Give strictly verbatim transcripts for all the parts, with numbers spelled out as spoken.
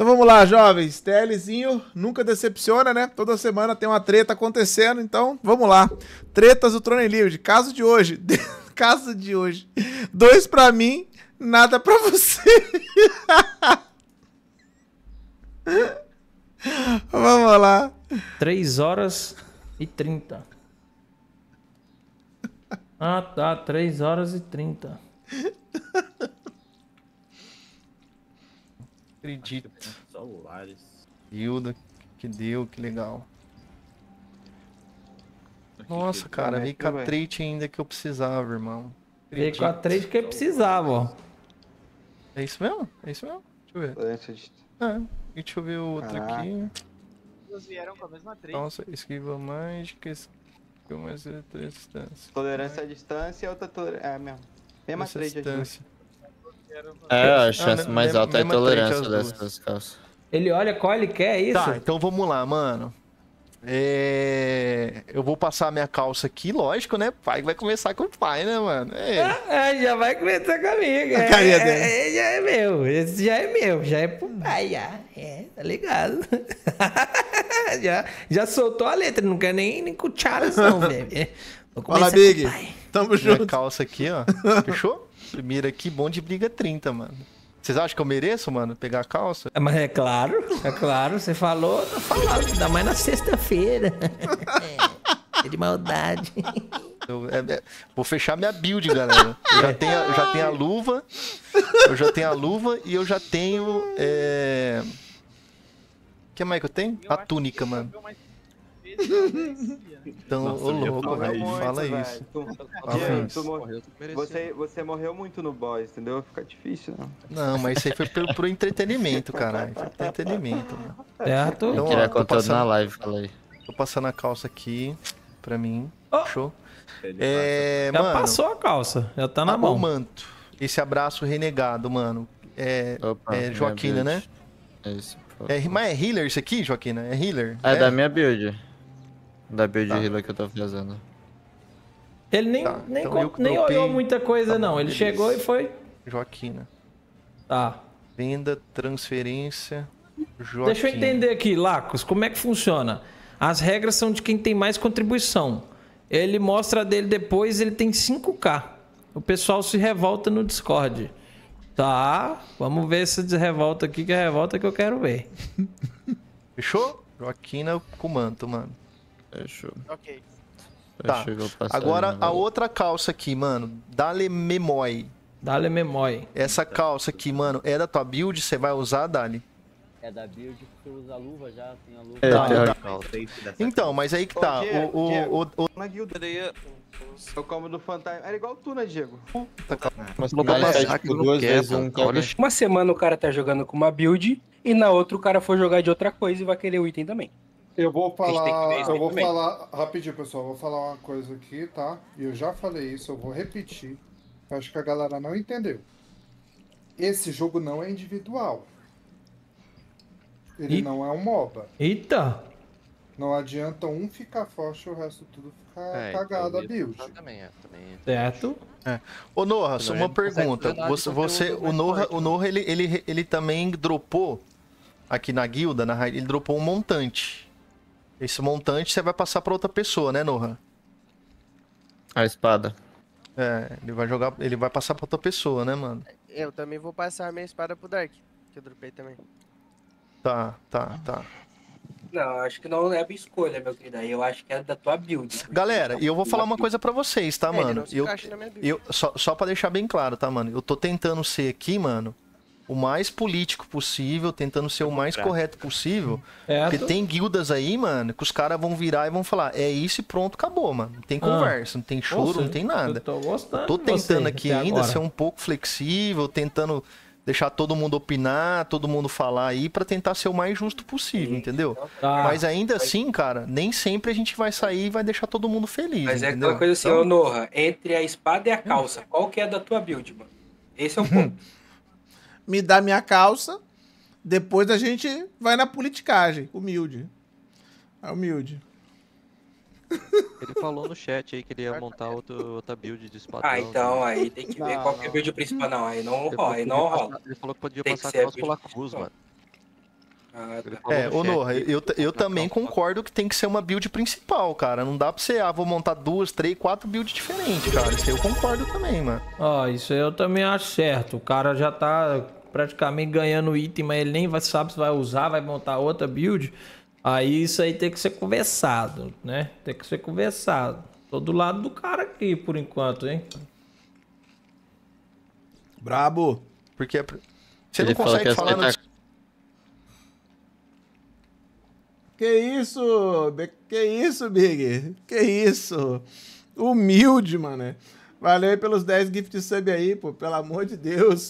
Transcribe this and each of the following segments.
Então vamos lá, jovens. TLzinho nunca decepciona, né? Toda semana tem uma treta acontecendo, então vamos lá. Tretas do Throne Livre. Caso de hoje. Caso de hoje. Dois pra mim, nada pra você. Vamos lá. três horas e trinta. Ah, tá. três horas e trinta. Acredito. Celulares. Hilda, que deu, que legal. Nossa, cara, veio com a trade ainda que eu precisava, irmão. Veio com a trade que eu precisava, ó. É isso mesmo? É isso mesmo? Deixa eu ver. É, deixa eu ver o outro Caraca. aqui. Eles vieram com a mesma trade. Nossa, esquiva mágica, esquiva mais distância. Tolerância à distância e outra tolerância. É mesmo. Mesma Essa trade aqui. distância. É, a Ah, chance né, mais mesma- alta é a mesma trade tolerância as duas. dessas calças. Ele olha qual ele quer, é isso? Tá, então vamos lá, mano. É... Eu vou passar a minha calça aqui, lógico, né? Pai vai começar com o pai, né, mano? É. É, já vai começar comigo. A É, carinha é, dele. é, já é meu. Esse já é meu. Já é pro pai, já. É, tá ligado? já, já soltou a letra. Não quer nem, nem cucharas, não, velho. É, vou Fala, começar Big. com o pai. Tamo Minha junto. calça aqui, ó. Fechou? Primeiro aqui, bom de briga trinta, mano. Vocês acham que eu mereço, mano, pegar a calça? É, mas é claro, é claro. Você falou, tá falando. Ainda mais na sexta-feira. É, de maldade. Eu, é- é- vou fechar minha build, galera. Eu já tenho, a- eu já tenho a luva. Eu já tenho a luva e eu já tenho. É... O que mais que eu tenho? A túnica, mano. Então, Nossa, ô eu ia louco, falar velho. Muito, Fala velho. isso. Tu- Fala Diego, isso. tu mor- Você, você morreu muito no boss, entendeu? Fica difícil, né? Não, mas isso aí foi pro, pro entretenimento, caralho. Foi entretenimento, mano. Certo? Então, ó, Queria tô conteúdo na passando, live, falei. tô passando a calça aqui pra mim. Ó. Show. É, Já mano, passou a calça. Já tá na o mão. manto. Esse abraço renegado, mano. É, Opa, é minha Joaquina, né? build. É isso, por favor. É, mas é healer isso aqui, Joaquina? É healer? É da minha build. Da build Tá. healer que eu tô fazendo. Ele nem, Tá, nem, então con- eu que nem dropei. olhou muita coisa, Tá bom, não. Ele beleza. chegou e foi. Joaquina. Tá. Venda, transferência, Joaquina. Deixa eu entender aqui, Lacos, como é que funciona? As regras são de quem tem mais contribuição. Ele mostra a dele depois, ele tem cinco K. O pessoal se revolta no Discord. Tá, vamos ver essa revolta aqui, que é a revolta que eu quero ver. Fechou? Joaquina com manto, mano. Fechou. Ok. Tá. Fechou, eu vou passar Agora ali, né, a valeu. outra calça aqui, mano. Dale Memói. Dá-lhe memória. Essa calça aqui, mano, é da tua build? Você vai usar, Dali? É da build que você usa a luva já, tem a luva. É, Tá, tem tá. Então, mas aí que tá. Ô, Diego, o, o, Diego. o, o- Na guilda. Eu como do fantasma. Era igual tu, né, Diego? Mas Vou mais passar é, que tipo, não duas quer, vezes pô. um Olha, cara. Uma semana o cara tá jogando com uma build e na outra o cara for jogar de outra coisa e vai querer o item também. Eu vou A gente tem que ver falar, isso eu aí vou também. falar rapidinho, pessoal. Eu vou falar uma coisa aqui, tá? E eu já falei isso, eu vou repetir. Eu acho que a galera não entendeu. Esse jogo não é individual. Ele E- não é um MOBA. Eita! Não adianta um ficar forte e o resto tudo ficar É, cagado a então, build. Também é, também é. Certo? Ô, Noha, só Senão uma ele não consegue pergunta. fazer nada Você, de você, conteúdo o mais Noha, forte, o né? Noha ele, ele, ele também dropou aqui na guilda, na raid, ele dropou um montante. Esse montante você vai passar pra outra pessoa, né, Noha? A espada. É, ele vai jogar, ele vai passar pra outra pessoa, né, mano? Eu também vou passar a minha espada pro Dark, que eu dropei também. Tá, tá, tá. Não, acho que não é a minha escolha, meu querido. Aí eu acho que é da tua build. Galera, e eu vou falar uma coisa pra vocês, tá, É, ele mano? não se Eu, encaixa na minha build. eu só, só pra deixar bem claro, tá, mano? Eu tô tentando ser aqui, mano, o mais político possível, tentando ser o mais correto possível. Porque Certo? tem guildas aí, mano, que os caras vão virar e vão falar, é isso e pronto, acabou, mano. Não tem conversa, não tem choro, Nossa, não tem nada. Eu tô gostando. Eu tô de você tentando aqui até ainda agora. ser um pouco flexível, tentando deixar todo mundo opinar, todo mundo falar aí, pra tentar ser o mais justo possível, entendeu? Tá. Mas ainda assim, cara, nem sempre a gente vai sair e vai deixar todo mundo feliz, Mas é entendeu? aquela coisa assim, Então, ô Noha, entre a espada e a calça, qual que é da tua build, mano? Esse é o ponto. Me dá minha calça, depois a gente vai na politicagem. Humilde. É humilde. Ele falou no chat aí que ele ia montar outro, outra build de espadão. Ah, então aí tem que ver Não, qual que é a não. build principal. Não, aí não Ele rola, falou aí que não podia rola. passar- Ele falou que podia Tem que passar ser a a calça build pela principal. cruz, mano. Ah, tá. É, ô Noah, chat, eu, eu na também calça. concordo que tem que ser uma build principal, cara. Não dá pra você, ah, vou montar duas, três, quatro builds diferentes, cara. Isso aí eu concordo também, mano. Ó, isso aí eu também acho certo. O cara já tá praticamente ganhando item, mas ele nem vai, sabe se vai usar, vai montar outra build. Aí isso aí tem que ser conversado, né? Tem que ser conversado. Tô do lado do cara aqui, por enquanto, hein? Brabo. Porque é... você Ele não fala consegue que falar no aceita- Que isso? Be- Que isso, Big? Que isso? Humilde, mano. Valeu aí pelos dez gift sub aí, pô. Pelo amor de Deus.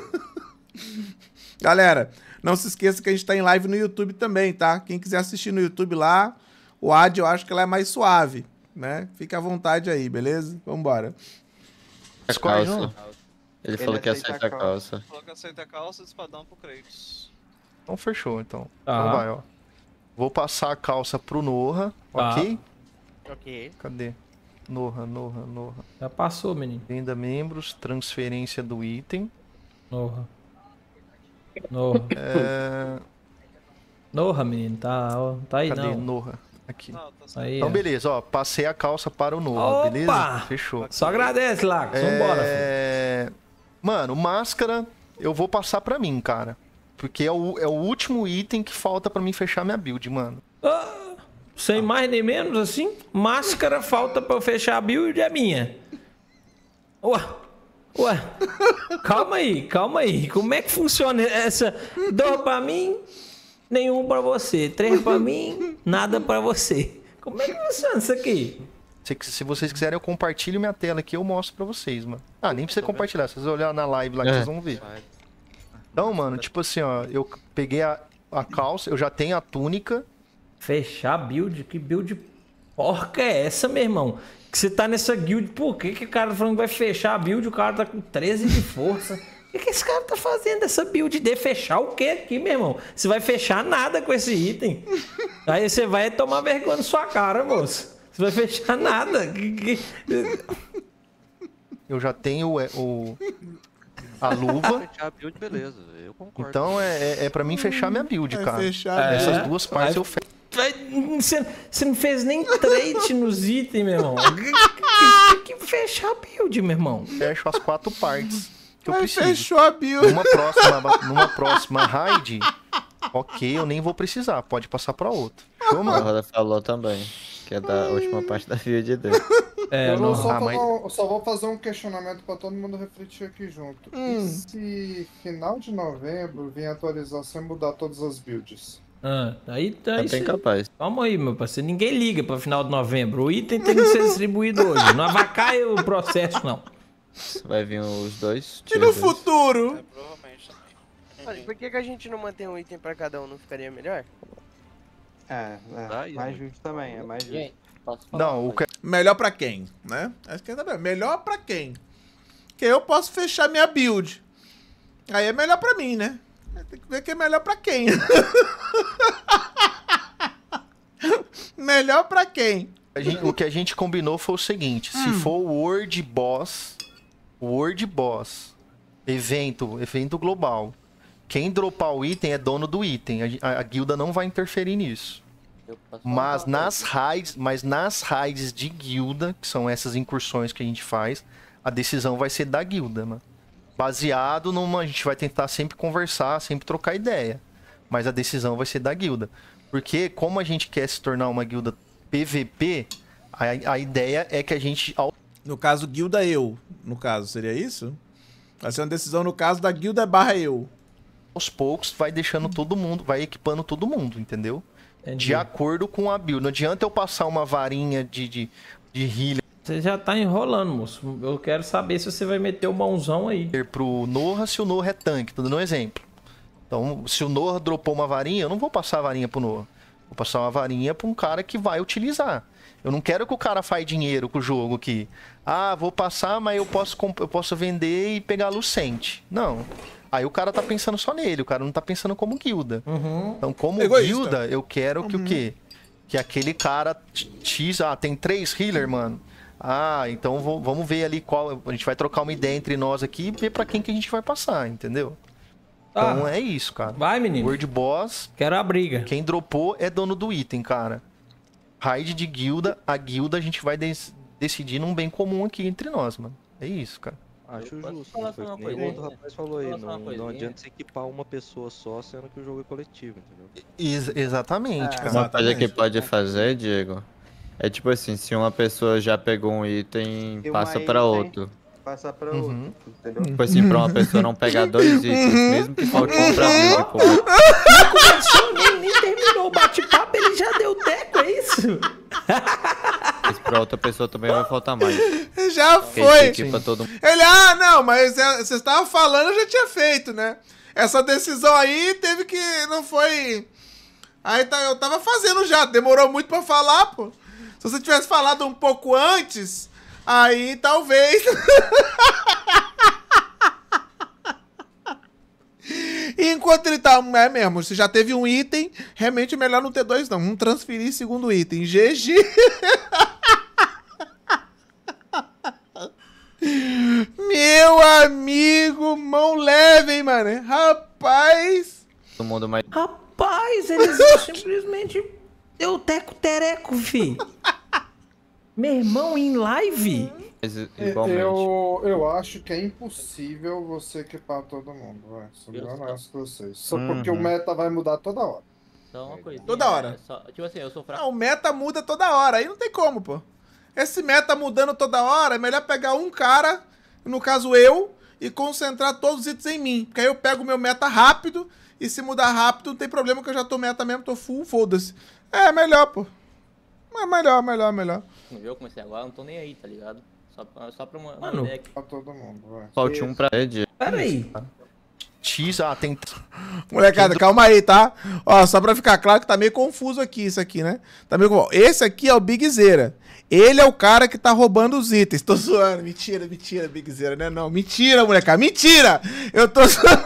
Galera, não se esqueça que a gente tá em live no YouTube também, tá? Quem quiser assistir no YouTube lá, o Ad eu acho que ela é mais suave, né? Fique à vontade aí, beleza? Vambora. A Discord, calça. não? Ele falou que aceita aceita a a calça. Falou que aceita a calça e espadão pro Kratos. Então fechou, então. Tá. Então vai, ó. Vou passar a calça pro Noah, Tá. ok? Ok. Cadê? Noah, Noah, Noah. Já passou, menino. Venda membros, transferência do item. Norra. Norra. É... Norra, menino. Tá, ó, tá aí Cadê? não. Noah. Aqui. Não, tá certo. Aí, Então ó. beleza, ó. Passei a calça para o Noah, Opa! beleza? Fechou. Só agradece, Lacos. Vambora, filho. É... Mano, máscara eu vou passar pra mim, cara. Porque é o, é o último item que falta pra mim fechar minha build, mano. Ah, sem mais nem menos, assim. Máscara falta pra eu fechar a build é minha. Ué. Ué. Calma aí, calma aí. Como é que funciona essa? Dois pra mim, nenhum pra você. Três pra mim, nada pra você. Como é que funciona isso aqui? Se, se vocês quiserem, eu compartilho minha tela aqui e eu mostro pra vocês, mano. Ah, nem precisa compartilhar. Se vocês olharem na live lá que É. vocês vão ver. Então, mano, tipo assim, ó. Eu peguei a, a calça, eu já tenho a túnica. Fechar a build? Que build porca é essa, meu irmão? Que você tá nessa guild, por que, que o cara tá falando que vai fechar a build? O cara tá com treze de força. O que, que esse cara tá fazendo essa build de fechar o quê aqui, meu irmão? Você vai fechar nada com esse item. Aí você vai tomar vergonha na sua cara, moço. Você vai fechar nada. Que- que- Eu já tenho o, o- a luva. Fechar a build, beleza. Eu concordo. Então é, é, é pra mim fechar minha build, Vai cara. fechar, É. Essas duas partes Vai- eu fecho. Vai- Você você não fez nem trade nos itens, meu irmão. Tem que fechar a build, meu irmão. Fecho as quatro partes que eu Mas preciso. fechou a build. Numa próxima, numa próxima raid, ok, eu nem vou precisar. Pode passar pra outra. Show, A mano? Roda falou também. Que é da última parte da build dele. É, eu não. não só, Ah, mas- falar- eu só vou fazer um questionamento pra todo mundo refletir aqui junto. E se final de novembro vir atualização e mudar todas as builds? Ah, aí tá É isso. bem capaz. Calma aí, meu parceiro. Ninguém liga pra final de novembro. O item tem que ser distribuído hoje. Não avacaia o processo, não. Vai vir os dois. E no tier dois. futuro? É, provavelmente também. Olha, por que, que a gente não mantém um item pra cada um? Não ficaria melhor? É, é Vai, mais vai. justo também, é mais justo. Gente, posso falar? Não, o que... Melhor pra quem, né? Acho que é melhor pra quem? Que eu posso fechar minha build. Aí é melhor pra mim, né? Tem que ver que é melhor pra quem. Melhor pra quem? a gente- o que a gente combinou foi o seguinte: se for o World Boss, o World Boss, evento, evento global, quem dropar o item é dono do item. A, a- a guilda não vai interferir nisso. Eu posso falar Mas uma nas raids, mas nas raids de guilda, que são essas incursões que a gente faz, a decisão vai ser da guilda, mano. Baseado numa, a gente vai tentar sempre conversar, sempre trocar ideia, mas a decisão vai ser da guilda. Porque como a gente quer se tornar uma guilda P V P, a, a ideia é que a gente ao- No caso, guilda eu. No caso, seria isso? Vai ser uma decisão no caso da guilda barra eu. aos poucos vai deixando todo mundo, vai equipando todo mundo, entendeu? Entendi. De acordo com a build. Não adianta eu passar uma varinha de, de, de healer Você já tá enrolando, moço. Eu quero saber se você vai meter o mãozão aí. pro Noah se o Noah é tanque. Tô dando um exemplo. Então, se o Noah dropou uma varinha, eu não vou passar a varinha pro Noah. Vou passar uma varinha pra um cara que vai utilizar. Eu não quero que o cara faça dinheiro com o jogo aqui. Ah, vou passar, mas eu posso, comp- eu posso vender e pegar lucente. Não. Aí o cara tá pensando só nele, o cara não tá pensando como guilda. Uhum. Então, como Egoísta. guilda, eu quero que o quê? Que aquele cara X, ah, tem três healer, mano. Ah, então vou- vamos ver ali qual. A gente vai trocar uma ideia entre nós aqui e ver pra quem que a gente vai passar, entendeu? Então Tá. é isso, cara. Vai, menino. World Boss, Quero a briga. quem dropou é dono do item, cara. Raid de guilda, a guilda a gente vai des- decidir num bem comum aqui entre nós, mano. É isso, cara. Acho Eu posso justo. falar Foi só uma que nem o coisinha? outro rapaz falou aí. Posso falar só Não, uma não coisinha? adianta você equipar uma pessoa só, sendo que o jogo é coletivo, entendeu? Ex- exatamente, Ah, cara. Uma coisa que Exatamente. pode fazer, Diego, é tipo assim, se uma pessoa já pegou um item, E uma passa pra item- outro. Passar pra Uhum. outro, entendeu? Tipo assim, pra uma pessoa não pegar dois itens, mesmo que falte um pra build, pô. Começou, nem, nem terminou o bate-papo, ele já deu teco, é isso? Mas pra outra pessoa também vai faltar mais. Já Porque foi. esse equipa todo mundo. Ele, ah, não, mas é, você estava falando, eu já tinha feito, né? Essa decisão aí teve que. Não foi. Aí tá, eu tava fazendo já, demorou muito pra falar, pô. Se você tivesse falado um pouco antes, aí talvez. E enquanto ele tá. É mesmo, se já teve um item, realmente é melhor não ter dois, não. Vamos transferir segundo item. G G. Meu amigo, mão leve, hein, mano? Rapaz. Todo mundo mais. Rapaz, eles simplesmente deu teco-tereco, fi. Meu irmão, em live? Igualmente. Eu, eu acho que é impossível você equipar todo mundo, vai. Sou bem Eu- honesto com vocês. Só Uhum. porque o meta vai mudar toda hora. Só uma coisinha. Toda hora. é só- tipo assim, eu sou fraco. Não, o meta muda toda hora, aí não tem como, pô. Esse meta mudando toda hora, é melhor pegar um cara, no caso eu, e concentrar todos os itens em mim. Porque aí eu pego o meu meta rápido, e se mudar rápido, não tem problema que eu já tô meta mesmo, tô full, foda-se. É, melhor, pô. É melhor, melhor, melhor. No jogo eu comecei agora, eu não tô nem aí, tá ligado? Só pra, só pra uma, uma Mano. ideia aqui. Pra todo mundo, vai. Falte um pra Diego. Pera aí. X, ah, tem. Molecada, calma aí, tá? Ó, só pra ficar claro que tá meio confuso aqui isso aqui, né? Tá meio confuso. Esse aqui é o Bigzeira. Ele é o cara que tá roubando os itens. Tô zoando. Mentira, mentira, Bigzeira, né? Não, mentira, molecada. Mentira! Eu tô zoando.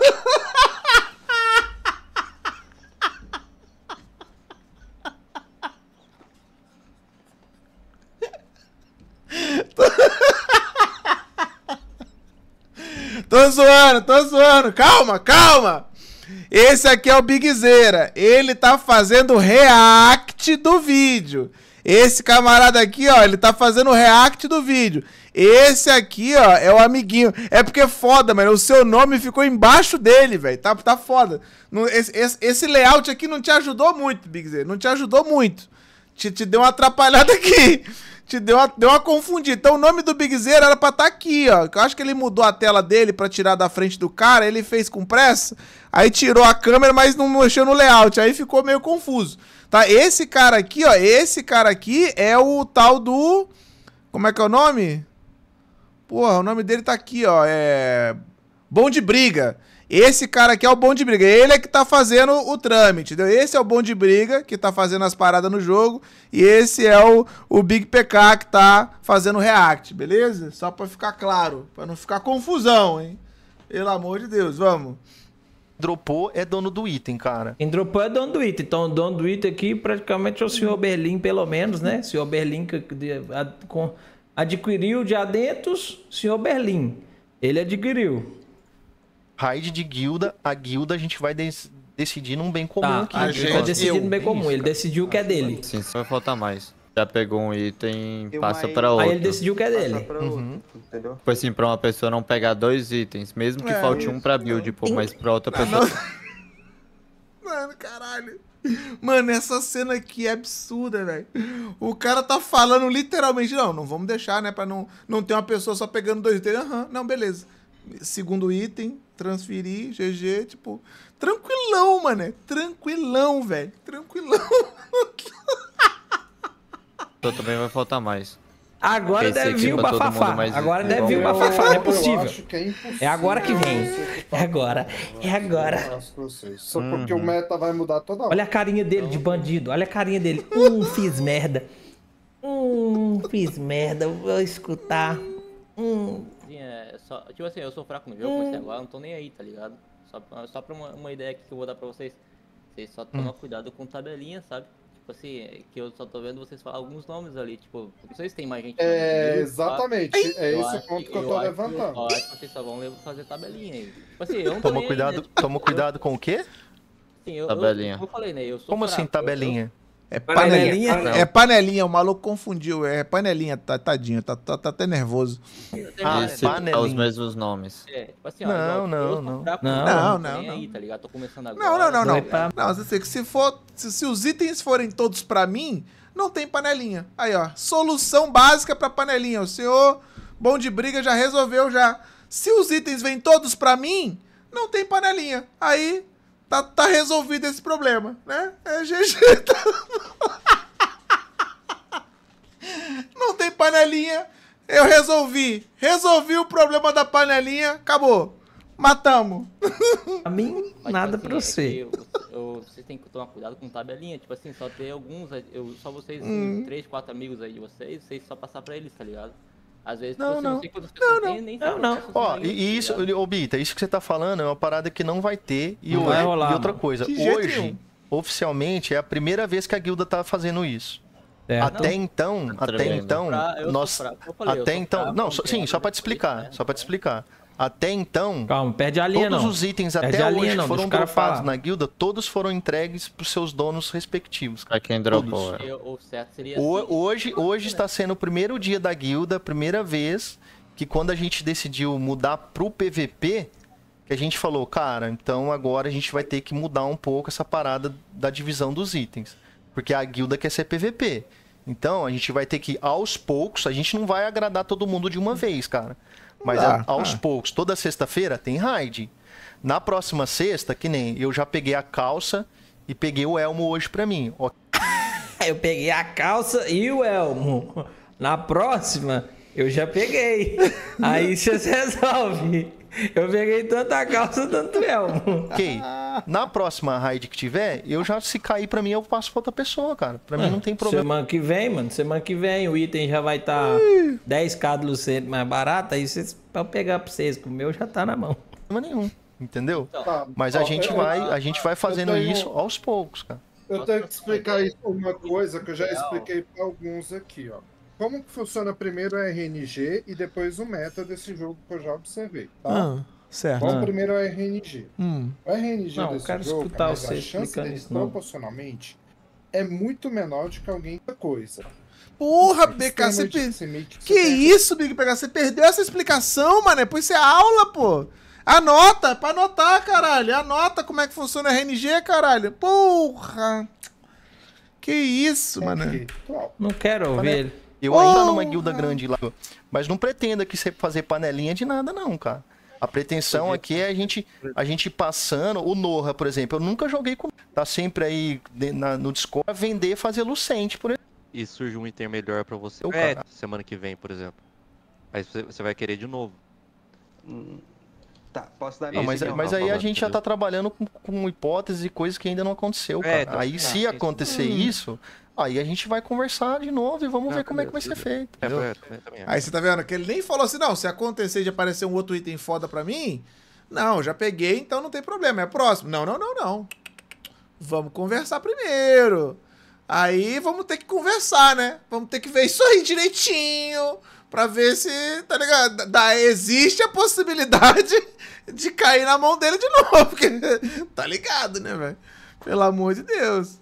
Tô zoando, tô zoando. Calma, calma. Esse aqui é o Bigzeira. Ele tá fazendo react do vídeo. Esse camarada aqui, ó, ele tá fazendo react do vídeo. Esse aqui, ó, é o amiguinho. É porque é foda, mano. O seu nome ficou embaixo dele, velho. Tá, tá foda. Não, esse, esse, esse layout aqui não te ajudou muito, Bigzeira. Não te ajudou muito. Te, te deu uma atrapalhada aqui. Te deu uma, deu uma confundida. Então o nome do Bigzeira era pra estar aqui, ó. Eu acho que ele mudou a tela dele pra tirar da frente do cara. Ele fez com pressa. Aí tirou a câmera, mas não mexeu no layout. Aí ficou meio confuso. Tá? Esse cara aqui, ó. Esse cara aqui é o tal do... Como é que é o nome? Porra, o nome dele tá aqui, ó. É... Bom de Briga. Esse cara aqui é o Bom de Briga. Ele é que tá fazendo o trâmite, entendeu? Esse é o Bom de Briga, que tá fazendo as paradas no jogo. E esse é o, o Big P K, que tá fazendo o react, beleza? Só pra ficar claro, pra não ficar confusão, hein? Pelo amor de Deus, vamos. Dropou é dono do item, cara. Quem dropou é dono do item. Então, o dono do item aqui praticamente é o senhor Berlim, pelo menos, né? O senhor Berlim que, de- ad- com- adquiriu de adentos, senhor Berlim. Ele adquiriu. Raid de guilda, a guilda a gente vai des- decidir num bem comum Tá, aqui. a entre gente nós. vai decidir no bem É comum. isso, Ele cara. decidiu o que é dele. Sim, sim, vai faltar mais. Já pegou um item, E passa uma pra aí- outro. Aí ele decidiu o que é Passar dele. pra Uhum. outro, entendeu? Tipo assim, pra uma pessoa não pegar dois itens, mesmo que É, falte um pra build, pô, mas pra outra pessoa. Mano, caralho. Mano, essa cena aqui é absurda, velho. O cara tá falando literalmente, não, não vamos deixar, né, pra não, não ter uma pessoa só pegando dois itens. Aham, não, beleza. Segundo item, transferir, G G, tipo, tranquilão, mano. Tranquilão, velho. Tranquilão. Então também vai faltar mais. Agora Esse deve aqui vir o pra todo bafafá. mundo mais Agora deve igual. vir o Eu- bafafá, não é eu possível. acho que é impossível É agora que vem. você equipar É agora. todo mundo, É vai. agora. Eu faço com vocês. Só porque o meta vai mudar toda hora. Olha a carinha dele de bandido. Olha a carinha dele. Hum, fiz merda. Hum, fiz merda. Vou escutar. Hum. Sim, é só, tipo assim, eu sou fraco no jogo, comecei agora, eu não tô nem aí, tá ligado? Só, pra- só pra uma, uma ideia aqui que eu vou dar pra vocês. Vocês só tomam cuidado com tabelinha, sabe? tipo assim, que eu só tô vendo vocês falar alguns nomes ali, tipo, não sei se tem mais gente. na É, guilda, exatamente. É eu esse o acho ponto que eu eu tô acho levantando. Eu acho que vocês só vão levar- fazer tabelinha aí. Tipo assim, eu não tô Toma nem aí, cuidado, né? Tipo, toma cuidado com o quê? Assim, eu, Tabelinha. Eu, como eu falei, né? Eu sou Como assim, fraco, eu- tabelinha? É Panelinha? panelinha. É panelinha, o maluco confundiu. É panelinha, tá, tadinho, tá, tá, tá até nervoso. eu- eu- Ah, eu- Esse é os panelinha. mesmos nomes. É, tipo assim, ó, Não, igual, não, eu sou não. fraco, Não, eu não, tô não, nem não. aí, tá ligado? Tô começando agora. Não, não, não, não. Foi pra- Não, você sei que se for. Se, se os itens forem todos pra mim, não tem panelinha. Aí, ó. Solução básica pra panelinha. O senhor, bom de briga, já resolveu já. Se os itens vêm todos pra mim, não tem panelinha. Aí tá, tá resolvido esse problema, né? É G G. Tá... Não tem panelinha. Eu resolvi. Resolvi o problema da panelinha. Acabou. Matamos. Pra mim, Mas, nada tipo pra assim, você. é que eu- eu- vocês têm que tomar cuidado com tabelinha. Tipo assim, só ter alguns. Eu, só vocês, Hum. três, quatro amigos aí de vocês, vocês só passar pra eles, tá ligado? Às vezes, Não, tipo assim, não. não sei quantas pessoas tem, nem sei Não, não. quantas Ó, pessoas tem, e, e isso, tá ligado? ô Bita, isso que você tá falando é uma parada que não vai ter. E, Não hoje, vai rolar, e outra mano. coisa, De jeito hoje, nenhum. oficialmente, é a primeira vez que a guilda tá fazendo isso. Certo. Até então, Tá até tremendo. então, Fra- eu sou nós. fraco, eu falei, eu Até sou então. fraco, Não, não só- tem sim, nada só a pra ver te com isso, explicar. né? Só pra te explicar. Até então, Calma, perde a linha, todos não. os itens Perde até a hoje linha, que não, foram deixa o cara dropados falar. na guilda, todos foram entregues pros seus donos respectivos. Pra quem dropou. Todos. é. Eu- O certo seria Ho- assim, Hoje, hoje está sendo o primeiro dia da guilda, a primeira vez que quando a gente decidiu mudar pro P V P, que a gente falou, cara, então agora a gente vai ter que mudar um pouco essa parada da divisão dos itens. Porque a guilda quer ser P V P. Então a gente vai ter que, aos poucos, a gente não vai agradar todo mundo de uma vez, cara. Mas Ah, a- aos ah. poucos, toda sexta-feira tem raid. Na próxima sexta, que nem eu já peguei a calça e peguei o elmo hoje pra mim. Ó, Eu peguei a calça e o elmo. Na próxima, eu já peguei. Aí vocês resolvem. Eu peguei tanto a calça, tanto o elmo. Ok. Na próxima raid que tiver, eu já, se cair pra mim, eu passo pra outra pessoa, cara. Pra mim não tem problema Semana que vem, mano. Semana que vem o item já vai estar dez k do Lucento mais barato. Aí vocês vão pegar pra vocês. Que o meu já tá na mão. nenhum, entendeu? Tá, Mas a ó, gente eu- vai, a gente vai fazendo tenho- isso aos poucos, cara. Eu tenho que explicar isso uma coisa que eu já expliquei para alguns aqui, ó. Como que funciona primeiro o R N G e depois o meta desse jogo que eu já observei, tá? Ah, certo. Vamos Ah. primeiro ao R N G. Hum. O R N G Não, eu desse quero jogo, escutar mas você a chance explicando dele isso, não. proporcionalmente é muito menor do que alguém da coisa. Porra, B K, você Extremamente per... limite Que você tem isso, Big P K? Você perdeu essa explicação, mano? Pois isso é aula, pô. Anota, pra anotar, caralho. Anota como é que funciona o R N G, caralho. Porra. Que isso, mano. aqui. Ó, Não quero ouvir Pane- ele. Eu ainda Porra! numa guilda grande lá, mas não pretendo aqui você fazer panelinha de nada, não, cara. A pretensão aqui é a gente, a gente passando. O Noha, por exemplo, eu nunca joguei com. Tá sempre aí de- na- no Discord a vender, fazer Lucente, por exemplo. E surge um item melhor pra você Eu, é, cara. semana que vem, por exemplo. Aí você, você vai querer de novo. Hum, Tá, posso dar Esse Não, mas, que eu mas tava aí a falando, gente já entendeu? tá trabalhando com, com hipóteses e coisas que ainda não aconteceu, cara. É, tá. Aí Ah, se sim, acontecer isso, aí a gente vai conversar de novo e vamos Ah, ver como é que vai beleza, ser feito. É, entendeu? é, também- também acho. Aí você tá vendo que ele nem falou assim, não, se acontecer de aparecer um outro item foda pra mim, não, já peguei, então não tem problema, é próximo. Não, não, não, não. Vamos conversar primeiro. Aí vamos ter que conversar, né? Vamos ter que ver isso aí direitinho, pra ver se, tá ligado? Da, existe a possibilidade de cair na mão dele de novo, porque tá ligado, né, velho? Pelo amor de Deus.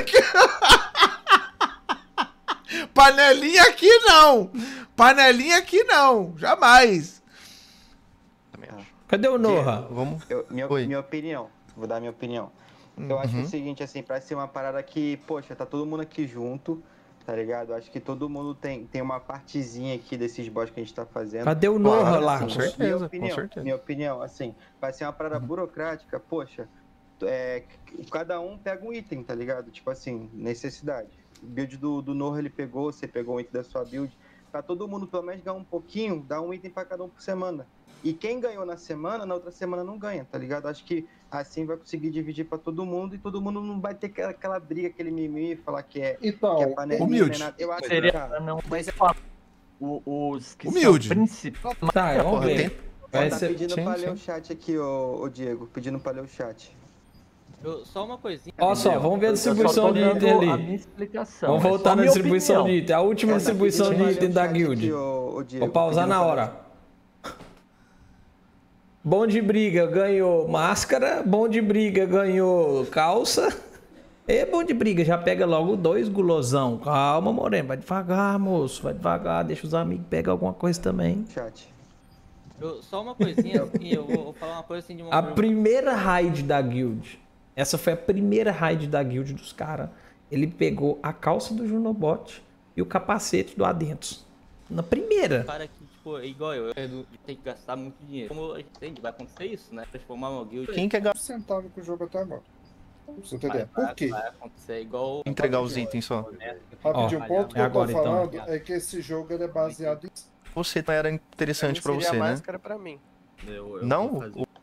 Panelinha aqui não. Panelinha aqui não. Jamais. Também acho. Cadê o Noha? Vamos. Eu, minha, Oi. minha opinião, vou dar minha opinião. Eu acho Uhum. o seguinte, assim, pra ser uma parada que, poxa, tá todo mundo aqui junto, tá ligado? Acho que todo mundo tem, tem uma partezinha aqui desses boss que a gente tá fazendo. Cadê o Noha Claro, lá? com Assim, certeza, minha com opinião, certeza. minha opinião, assim, vai ser uma parada burocrática, poxa, é, cada um pega um item, tá ligado? Tipo assim, necessidade. O build do, do Noah ele pegou, você pegou um item da sua build, pra todo mundo pelo menos ganhar um pouquinho, dá um item pra cada um por semana. E quem ganhou na semana, na outra semana não ganha, tá ligado? Acho que assim vai conseguir dividir pra todo mundo e todo mundo não vai ter aquela, aquela briga, aquele mimimi, falar que é, Então, que é panelinha, humilde. né, nada. Eu acho que, Seria cara, não, mas o- os que Humilde. são principais. Tá, vamos Porra, ver. tem- Vai tá ser... pedindo sim, pra ler sim. o chat aqui, ô, ô Diego, pedindo pra ler o chat. Eu- só uma coisinha. Ó só, entendeu? vamos ver a Eu só distribuição tô de dando item ali. a minha explicação, Vamos é voltar só na minha distribuição opinião. de item. A última Essa aqui distribuição de tem mais item no da chat guild. aqui, ô- ô Diego, Vou pausar pedindo na pra- hora. Bom de briga ganhou máscara. Bom de briga ganhou calça. E bom de briga, já pega logo dois gulosão. Calma, Moreno. Vai devagar, moço. Vai devagar. Deixa os amigos pegar alguma coisa também. Chat. Eu- só uma coisinha aqui, eu vou, vou falar uma coisa assim de uma A primeira raid da guild. Essa foi a primeira raid da guild dos caras. Ele pegou a calça do Junobot e o capacete do Adentos. Na primeira. cara que, tipo, é igual eu, eu tenho que gastar muito dinheiro. Como a gente entende, vai acontecer isso, né? Transformar uma guild. Quem quer gastar? Centavo com o jogo até agora. Pra você vai, entender. vai, Por quê? vai acontecer igual. Entregar os itens só. Rapidinho, o ponto que é eu tô agora, então. falando é que esse jogo ele é baseado em. Você não era interessante pra Seria você, a né? máscara pra mim. Não?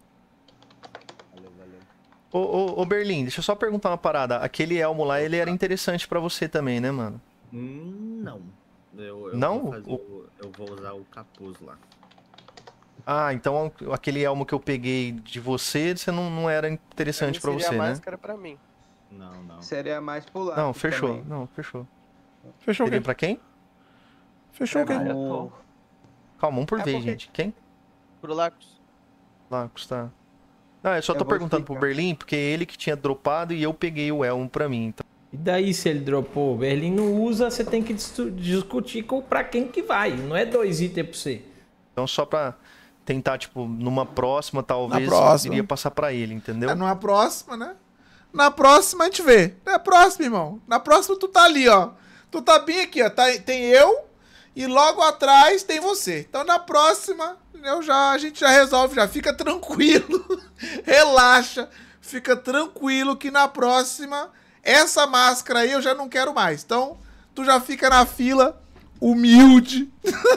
Ô, ô, ô Berlim, deixa eu só perguntar uma parada. Aquele elmo lá, ele era interessante pra você também, né, mano? Hum, não. Eu, eu Não? Vou fazer o- eu vou usar o capuz lá. Ah, então aquele elmo que eu peguei de você, você não, não era interessante pra Seria você, a né? máscara pra mim. Não, não. Seria mais pro lado. Não, fechou. também. Não, fechou. Fechou o Seria quê? pra quem? Fechou o quê? O- Calma, um por É vez, porque- gente. Quem? Pro Lacos. Lá, custar. Não, eu só Eu tô vou perguntando pro explicar. Berlim, porque é ele que tinha dropado e eu peguei o elmo pra mim. Então... E daí se ele dropou? O Berlim não usa, você tem que dis- discutir com pra quem que vai. Não é dois itens pra você. Então só pra tentar, tipo, numa próxima, talvez, próxima. eu iria passar pra ele, entendeu? É numa próxima, né? Na próxima a gente vê. Na próxima, irmão. Na próxima tu tá ali, ó. Tu tá bem aqui, ó. Tá, tem eu e logo atrás tem você. Então na próxima eu já, a gente já resolve, já fica tranquilo. Relaxa. Fica tranquilo que na próxima essa máscara aí eu já não quero mais. Então tu já fica na fila humilde.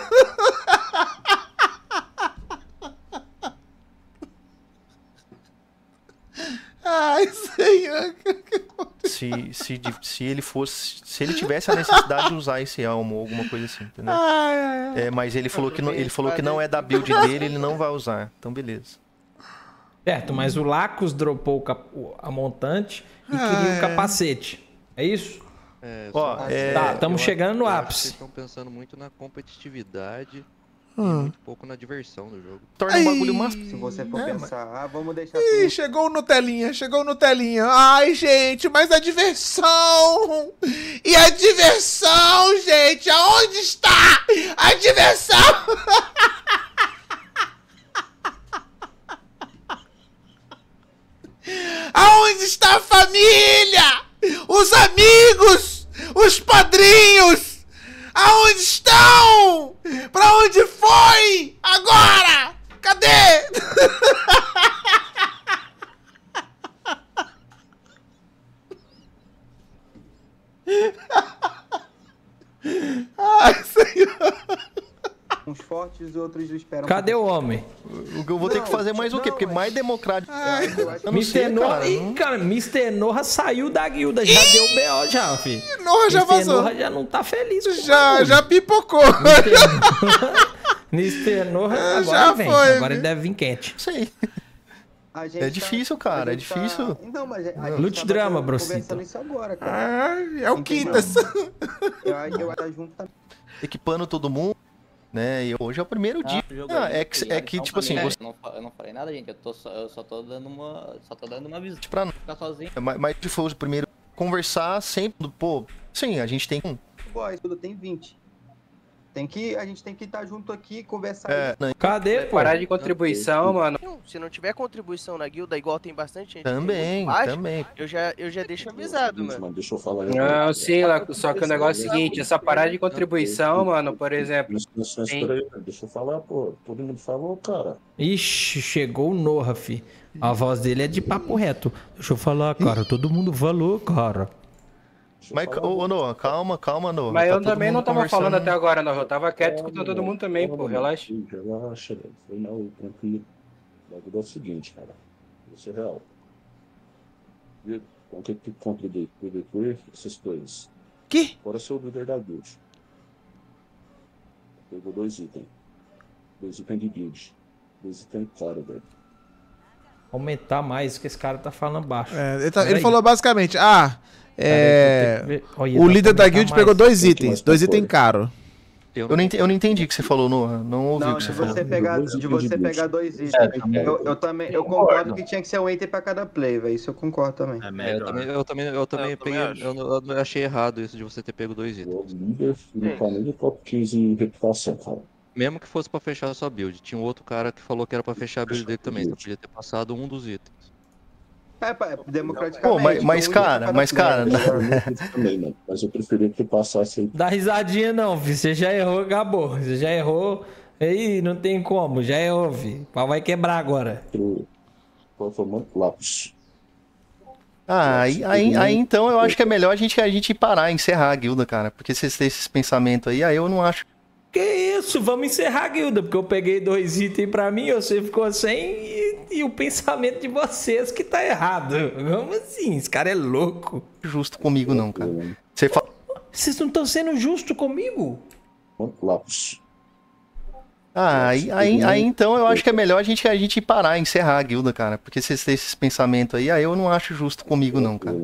Ai, senhor. Se, se, de- se ele fosse. Se ele tivesse a necessidade de usar esse elmo ou alguma coisa assim, entendeu? Ai, ai, ai. É, mas ele falou, que não, ele falou que não é da build dele, ele não vai usar. Então beleza. Certo, mas o Lacos dropou o cap- o- a montante e Ah, queria é. o capacete. É isso? É, Ó, só- é- Tá, estamos eu chegando no acho- eu acho que ápice. Vocês estão pensando muito na competitividade e Hum. muito pouco na diversão do jogo. Torna um bagulho massa. Se você for É, pensar, ah, vamos deixar Ih, tudo. chegou o Nutelinha, chegou o Nutelinha. Ai, gente, mas a diversão! E a diversão, gente? Aonde está a diversão? Aonde está a família? Os amigos? Os padrinhos? Aonde estão? Pra onde foi? Agora? Cadê? Ai, senhor. Uns fortes, outros esperam. Cadê o homem? O que eu vou ter que Não, fazer mais o quê? não, Porque mas- mais democrático. Eu acho Eu não mister sei, Norra, cara. Ih, não- cara, mister Norra saiu da guilda, já deu B O já, filho. Norra já mister vazou. Norra já não tá feliz com o Já, bagulho. já pipocou. mister Norra É, agora já vem, foi, agora vi. ele deve vir quente. Não sei. A gente É difícil, tá- cara, a é gente difícil. Tá... Não, mas a gente Lute tá drama, batendo- brocito. conversando isso agora, cara. Ai, é o Entendeu? Quintas. Eu, eu acho junto também. Equipando todo mundo, né? E hoje é o primeiro dia. Ah, jogo Ah, aí, é que, tá é que ligado? tipo assim, Então, você eu, não, fa- eu não falei nada, gente. Eu, tô só, eu só tô dando uma. Só tô dando uma visão. pra Ficar sozinho. mas, mas se for o primeiro conversar sempre, pô, sim, a gente tem um. Boys, tudo tem vinte. Tem que, a gente tem que estar junto aqui, conversar. É, não, Cadê, pô? Parar de contribuição, mano. Não, se não tiver contribuição na guilda, igual tem bastante gente. também, muito baixo, também. Eu já, eu já deixo avisado, mano. Deixa eu falar. Não, sim, Laco, só que o negócio é o seguinte, essa parada de contribuição, mano, por exemplo. tem- Deixa eu falar, pô. Todo mundo falou, cara. Ixi, chegou o Norra, fi. A voz dele é de papo reto. Deixa eu falar, cara. Todo mundo falou, cara. Mas, ô, ô, Noah, calma, calma, Noah. Mas Tá eu todo também mundo não tava conversando. falando até agora, não. Eu tava quieto escutando todo mundo também, pô. Relaxa. Relaxa, velho. Foi não, tranquilo. O bagulho é o seguinte, cara. Isso é real. E com que que contribui? Contribui essas coisas. Que? Agora ser o líder da guild. Pegou dois itens. Dois itens de guild. Dois itens de cara, velho. Aumentar mais, que esse cara tá falando baixo. É, ele, tá- Pera ele aí. falou basicamente, ah, é, Peraí, que eu tenho que ver. Olha, o dá líder pra da aumentar guild mais. pegou dois Muito itens, mais dois pra itens fora. caros. Eu não, ente- eu não entendi o que você falou, Noah. Não ouvi o Não, que de você falou. você pegar, Dois de itens de você build. pegar dois itens. É, também. Eu, eu também, eu concordo que tinha que ser um item pra cada play, velho. Isso eu concordo também. É É, eu melhor. também, eu também, eu também eu também peguei. acho. Eu, não- eu não achei errado isso de você ter pego dois itens. O líder não tá nem no top quinze em reputação, cara. Mesmo que fosse pra fechar a sua build. Tinha um outro cara que falou que era pra fechar a build dele também. Você podia ter passado um dos itens. É, pá, democraticamente. Pô, mas, mas então, um item cara, pra mas cada cara, player, tá Também, mano. Mas eu preferia que passasse aí Dá risadinha não, filho. Você já errou, acabou. Você já errou. Aí, não tem como. Já errou, filho. O pau vai quebrar agora. pro performance lápis. Ah, aí, aí, aí então eu acho que é melhor a gente, a gente parar, encerrar a guilda, cara. Porque vocês têm esses pensamentos aí, aí eu não acho. Que isso? Vamos encerrar a guilda, porque eu peguei dois itens pra mim, você ficou sem e, e o pensamento de vocês que tá errado. Como assim? Esse cara é louco. Justo comigo, não, cara. Você fala. Vocês não estão sendo justos comigo? Lápis. Ah, aí, aí, aí então eu acho que é melhor a gente, a gente parar, encerrar a guilda, cara. Porque vocês têm esses pensamentos aí, aí eu não acho justo comigo, não, cara.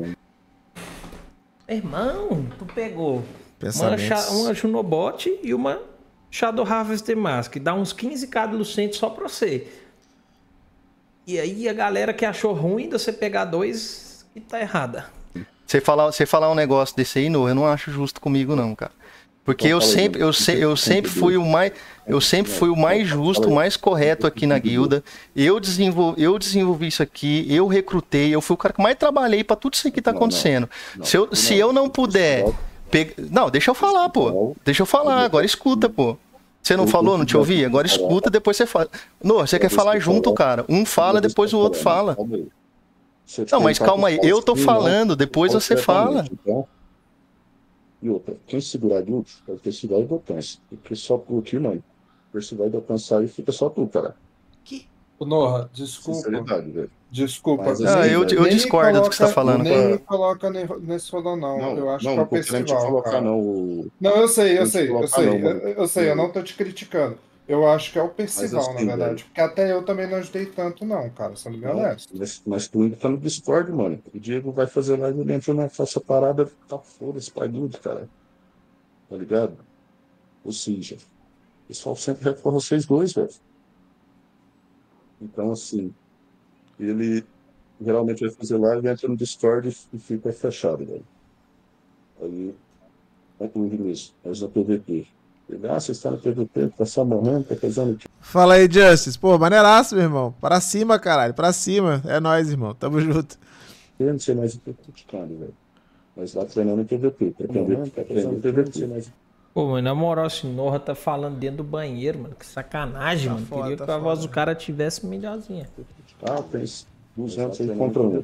Irmão, tu pegou uma, Pensamentos. cha- uma Junobot e uma Shadow Harvester Mask. Dá uns quinze k de Lucente só pra você. E aí a galera que achou ruim de você pegar dois, que tá errada. Você falar, você falar um negócio desse aí, no, eu não acho justo comigo, não, cara. Porque eu sempre, eu, se, eu sempre fui o mais, eu sempre fui o mais justo, o mais correto aqui na guilda. Eu desenvolvi, eu desenvolvi isso aqui, eu recrutei, eu fui o cara que mais trabalhei pra tudo isso aqui que tá acontecendo. Se eu, se eu não puder, pe- não, deixa eu falar, pô. Deixa eu falar, agora escuta, pô. Você não falou, não te ouvi? Agora escuta, depois você fala. Não, você quer falar junto, cara. Um fala, depois o outro fala. Não, mas calma aí, eu tô falando, depois você fala. Então, e outra, quem segurar a guild é o Percival e o Alcance. Porque só por ti, mano. O Percival e alcançar aí fica só tu, cara. Ô, Noah, desculpa. Sinceridade, velho. Desculpa. Mas, Ah, assim, eu, eu nem me discordo do que você tá falando, Nem cara. me coloca ne- nesse rolê, não. Não, Eu acho não, que é o não tô querendo te festival, colocar, cara. não. o- Não, eu sei, eu Não te sei, eu colocar, sei. não, eu, mano. eu sei, eu não tô te criticando. Eu acho que é o festival, assim, na verdade. velho. Porque até eu também não ajudei tanto, não, cara, sendo bem Não, honesto. mas, mas tu ainda tá no Discord, mano. O Diego vai fazer live dentro na faça parada, tá foda-se, pai dude, cara. Tá ligado? Ou seja, o pessoal sempre recorre a vocês dois, velho. Então, assim, ele geralmente vai fazer live, entra no Discord e fica fechado, velho. Aí, é com o inglês, mas no P V P. Ele, ah, você está no P V P, tá só morrendo, tá fazendo o quê? Fala aí, Justice. Pô, maneiraço, meu irmão. Pra cima, caralho. Pra cima. É nóis, irmão. Tamo junto. Eu não sei mais o que eu tô criticando, velho. Mas lá treinando em P V P, pretendendo tá treinando em P V P. Pô, mas na moral, esse Norra tá falando dentro do banheiro, mano. Que sacanagem, Tá mano. foda, Queria tá que a foda. voz do cara tivesse melhorzinha. Ah, tem duzentos aí contra um.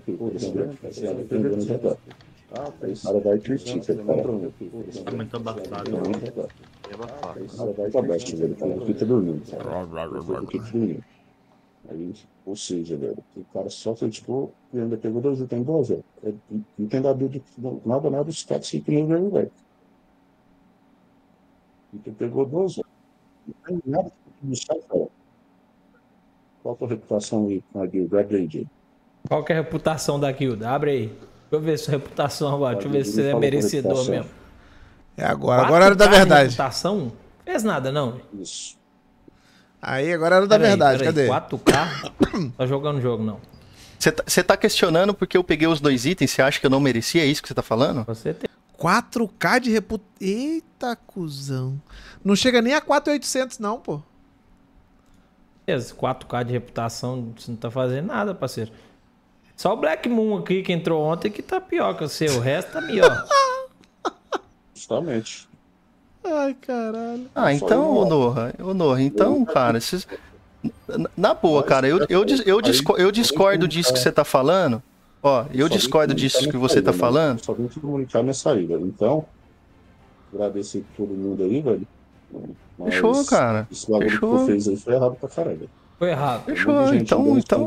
Ah, o cara vai critica, cara. Tá muito abafado. O cara vai pra baixo, velho. Fala que tá dormindo, cara. Que tá dormindo. Aí, ou seja, velho, o cara só criticou e ainda pegou dois itens igual, velho. É, não tem da build, nada, nada, os caras se nível aí, velho. E tu pegou dois, velho. Não tem nada que buscar, cara. Qual a tua reputação aí na guild? Abre aí, Jay. Qual que é a reputação da guilda? Abre aí. Deixa eu ver sua reputação agora. Deixa eu ver se você é merecedor mesmo. É agora. Agora é hora da verdade. Reputação? Fez nada, não. Isso. Aí, agora é hora da Pera aí, verdade. pera aí. Cadê? quatro K? Tá jogando o jogo, não. Você tá, você tá questionando porque eu peguei os dois itens, você acha que eu não merecia? É isso que você tá falando? Você tem. quatro K de reputação. Eita, cuzão. Não chega nem a quatro mil e oitocentos, não, pô. Beleza, quatro K de reputação, você não tá fazendo nada, parceiro. Só o Black Moon aqui que entrou ontem que tá pior que o seu. O resto tá melhor. Justamente. Ai, caralho. Ah, então, ô Norra, ô Norra, então, cara, esses... na- na boa, cara, eu, eu, dis- eu, disco- eu discordo disso que você tá falando. Ó, eu Só vim discordo comunicar disso que minha você saída, tá né? falando. Só vim te comunicar minha saída. Então, agradecer todo mundo aí, velho. Mas Fechou, cara. Esse bagulho que Fechou. tu fez aí foi errado pra caralho. Foi errado. Fechou, então, então.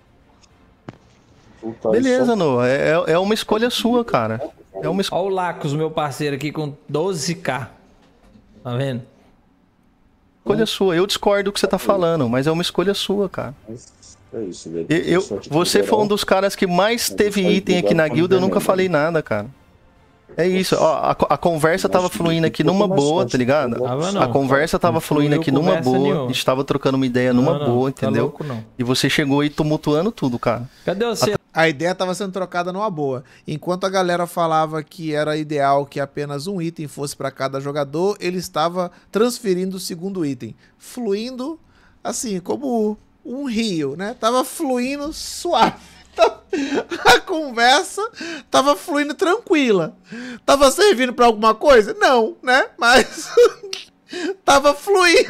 Beleza, Noah, é, é- é uma escolha sua, cara. É uma escolha. Olha o Lacos, meu parceiro aqui com doze K. Tá vendo? Escolha sua. Eu discordo do que você tá falando, mas é uma escolha sua, cara. Mas É isso, velho. Eu, eu- Só te você foi um liberar. dos caras que mais teve Mas item aqui na guilda, eu nunca falei nada, cara. É isso, ó, a, co- a conversa tava fluindo aqui numa boa, tá ligado? Tava não. A conversa tava Não fluindo fluiu aqui numa conversa boa, nenhuma. a gente tava trocando uma ideia numa Não, não, boa, tá entendeu? louco, não. E você chegou aí tumultuando tudo, cara. Cadê você? A ideia estava sendo trocada numa boa. Enquanto a galera falava que era ideal que apenas um item fosse para cada jogador, ele estava transferindo o segundo item. Fluindo, assim, como um rio, né? Tava fluindo suave. A conversa tava fluindo tranquila. Tava servindo para alguma coisa? Não, né? Mas tava fluindo.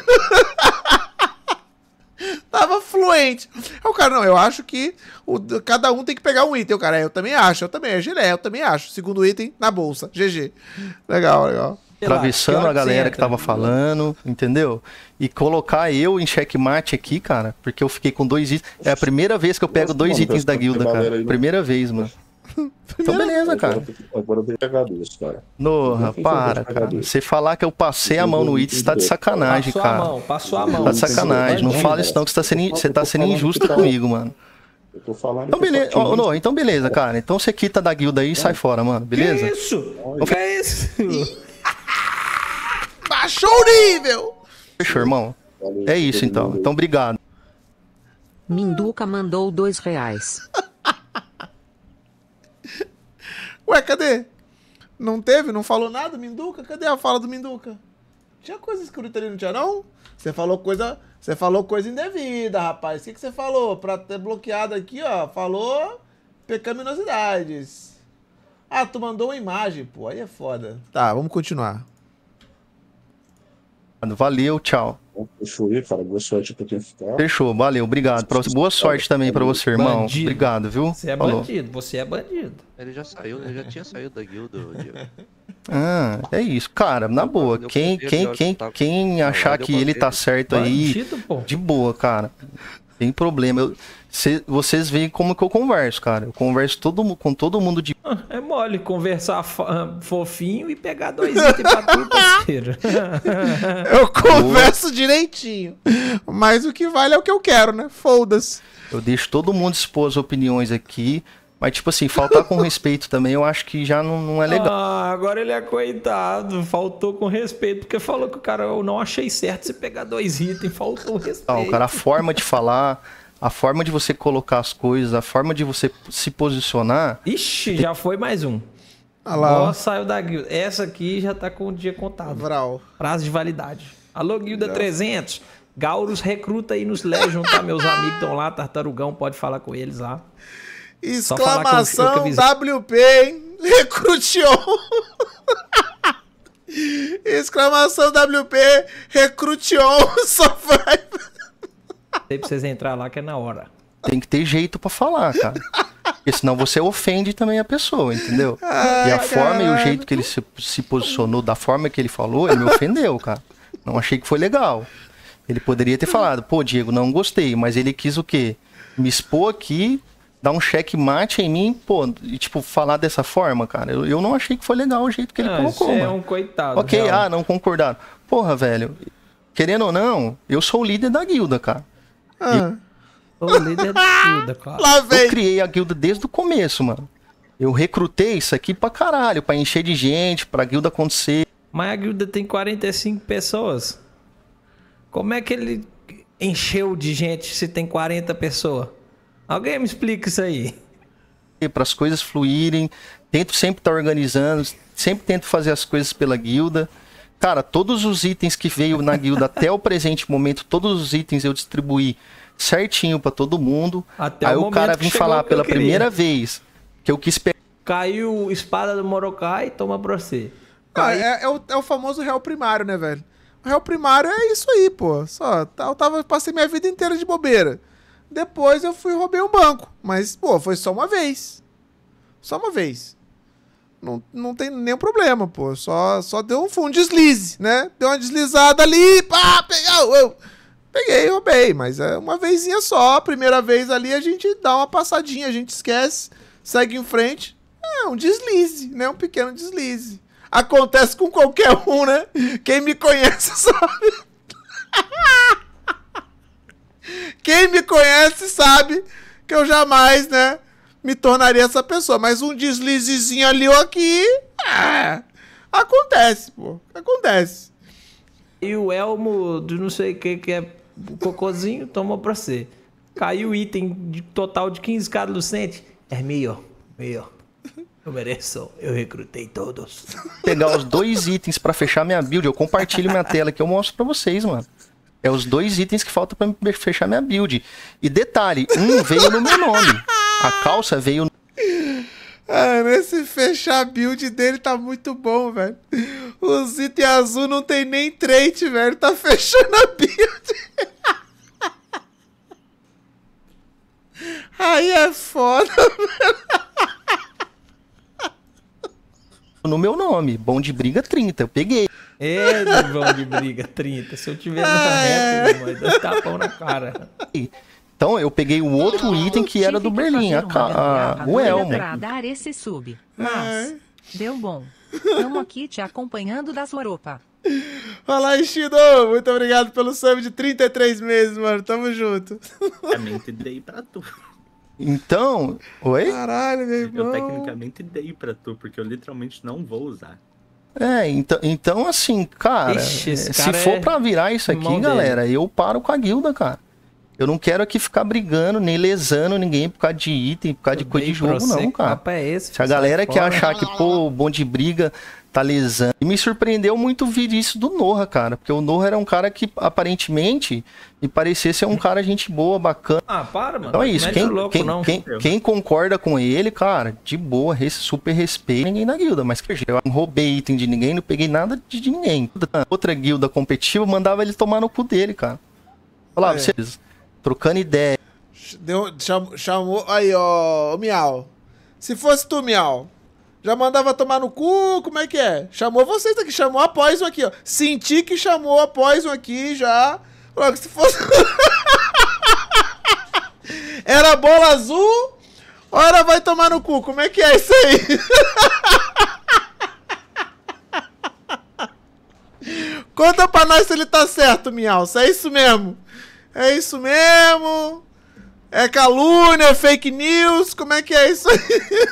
Tava fluente. Aí o cara, não, eu acho que o, cada um tem que pegar um item. O cara, é, eu também acho, eu também, é, é, eu também acho. Segundo item, na bolsa. G G. Legal, legal. Atravessando a galera que tava falando, entendeu? E colocar eu em checkmate aqui, cara, porque eu fiquei com dois itens. É a primeira vez que eu pego dois itens da guilda, cara. Primeira vez, mano. Então beleza, cara. Agora eu tenho que pegar dois, cara. Norra, para, cara. Você falar que eu passei a mão no item, você tá de sacanagem, Passou cara. a mão, passou a mão. Tá de sacanagem. Não fala isso não, que você tá sendo, você tá sendo injusto comigo, mano. Eu tô falando Então que eu beleza, só tinha Ô, Norra, então beleza, cara. Então você quita da guilda aí e sai fora, mano. Beleza? Que isso? Que é isso? Baixou o nível! Fechou, irmão. É isso então. Então obrigado. Minduca mandou dois reais. Ué, cadê? Não teve? Não falou nada, Minduca? Cadê a fala do Minduca? Tinha coisa escrita ali, não tinha não? Você falou coisa, você falou coisa indevida, rapaz. O que, que você falou? Pra ter bloqueado aqui, ó. Falou pecaminosidades. Ah, tu mandou uma imagem, pô. Aí é foda. Tá, vamos continuar. Valeu, tchau. Fechou aí, cara. Boa sorte pra quem ficar. Fechou, valeu, obrigado. Pra você. Boa sorte também pra você, irmão. Bandido. Obrigado, viu? Você é Falou. bandido, você é bandido. Ele já saiu, ele já tinha saído da guilda, ô Diego. Ah, é isso. Cara, na boa, quem, quem, quem, quem achar que ele tá certo aí, Bandido, pô. de boa, cara. Tem problema. Eu, cê- vocês veem como que eu converso, cara. Eu converso todo, mu- com todo mundo de. Ah, É mole conversar fo- ah, fofinho e pegar dois itens pra tu, parceiro. Eu converso direitinho. Mas o que vale é o que eu quero, né? Foda-se. Eu deixo todo mundo expor as opiniões aqui. Mas, tipo assim, faltar com respeito também, eu acho que já não, não é legal. Ah, agora ele é coitado. Faltou com respeito, porque falou que o cara, eu não achei certo você pegar dois itens, faltou respeito. Não, cara, a forma de falar, a forma de você colocar as coisas, a forma de você se posicionar. Ixi, já foi mais um. Ah lá, ó. Ó, saiu da guilda. Essa aqui já tá com o dia contado. Vral. Prazo de validade. Alô, guilda trezentos. Gauros recruta aí nos Legion, tá? Meus amigos estão lá, Tartarugão, pode falar com eles lá. Só falar que eu- eu que Exclamação avisei. W P, hein? Recruteou. Exclamação W P, recruteou. Só vai. Sei pra vocês entrar lá que é na hora. Tem que ter jeito pra falar, cara. Porque senão você ofende também a pessoa, entendeu? Ai, e a forma e o caralho. jeito que ele se, se posicionou, da forma que ele falou, ele me ofendeu, cara. Não achei que foi legal. Ele poderia ter falado, pô, Diego, não gostei, mas ele quis o quê? Me expor aqui, dar um checkmate em mim, pô, e tipo, falar dessa forma, cara. Eu, eu não achei que foi legal o jeito que ele Ah, colocou, isso é mano. um coitado. Ok, real. ah, não concordaram. Porra, velho, querendo ou não, eu sou o líder da guilda, cara. Ah. Sou o líder da guilda, cara. Lá vem. Eu criei a guilda desde o começo, mano. Eu recrutei isso aqui pra caralho, pra encher de gente, pra guilda acontecer. Mas a guilda tem quarenta e cinco pessoas. Como é que ele encheu de gente se tem quarenta pessoas? Alguém me explica isso aí. Para as coisas fluírem, tento sempre estar organizando, sempre tento fazer as coisas pela guilda. Cara, todos os itens que veio na guilda até o presente momento, todos os itens eu distribuí certinho pra todo mundo. Até Aí o o cara momento que vem chegou falar o que eu pela queria. primeira vez que eu quis pegar. Caiu espada do Morokai, toma pra você. Ah, é, é o, é o famoso réu primário, né, velho? O réu primário é isso aí, pô. Só, eu tava, passei minha vida inteira de bobeira. Depois eu fui e roubei um banco. Mas, pô, foi só uma vez. Só uma vez. Não, não tem nenhum problema, pô. Só, só deu um, foi um deslize, né? Deu uma deslizada ali, pá, pegou. Eu peguei e roubei. Mas é uma vezinha só. A primeira vez ali a gente dá uma passadinha, a gente esquece, segue em frente. É um deslize, né? Um pequeno deslize. Acontece com qualquer um, né? Quem me conhece sabe. Quem me conhece sabe que eu jamais, né, me tornaria essa pessoa. Mas um deslizezinho ali ou aqui, é, acontece, pô. Acontece. E o Elmo, de não sei o que, que é o cocôzinho, tomou pra você. Caiu o item de total de quinze k do Lucente. É meu, meu. Eu mereço, eu recrutei todos. Pegar os dois itens pra fechar minha build, eu compartilho minha tela aqui, eu mostro pra vocês, mano. É os dois itens que faltam pra me fechar minha build. E detalhe, um veio no meu nome. A calça veio... Ah, esse fechar a build dele tá muito bom, velho. Os itens azul não tem nem trait, velho. Tá fechando a build. Aí é foda, velho. No meu nome, bom de briga trinta, eu peguei. É, bom de briga trinta. Se eu tiver na reta, meu irmão, dá um tapão na cara. Então eu peguei o outro item que era do Berlim, a, a, a, o Elmo. Pra dar esse sub, mas deu bom. Tamo aqui te acompanhando da Soropa. Fala aí, Shido. Muito obrigado pelo sub de trinta e três meses, mano. Tamo junto. Tecnicamente dei pra tu. Então, oi? Caralho, meu irmão. Eu tecnicamente dei pra tu, porque eu literalmente não vou usar. É, então, então assim, cara, Ixi, se cara for é pra virar isso aqui, irmão galera, dele. eu paro com a guilda, cara. Eu não quero aqui ficar brigando, nem lesando ninguém por causa de item, por causa de coisa de jogo, não, cara. Papo é esse, Se a sai galera que fora. achar que, pô, o bom de briga tá lesando. E me surpreendeu muito ver isso do Noha, cara. Porque o Noha era um cara que, aparentemente, me parecia ser um cara gente boa, bacana. Ah, para, mano. Então é isso. Não é de Quem, louco, quem, não. quem, quem concorda com ele, cara, de boa, res- super respeito. Ninguém na guilda, mas eu não roubei item de ninguém, não peguei nada de, de ninguém. Outra guilda competitiva mandava ele tomar no cu dele, cara. Falava, É. vocês trocando ideia. Deu, chamou, chamou. Aí, ó, ô, Miau. Se fosse tu, Miau, já mandava tomar no cu, como é que é? Chamou vocês aqui, chamou a Poison aqui, ó. Senti que chamou a Poison aqui já. Logo, se fosse. Era bola azul, ora vai tomar no cu, como é que é isso aí? Conta pra nós se ele tá certo, Miau, se é isso mesmo. É isso mesmo. É calúnia, é fake news, como é que é isso aí?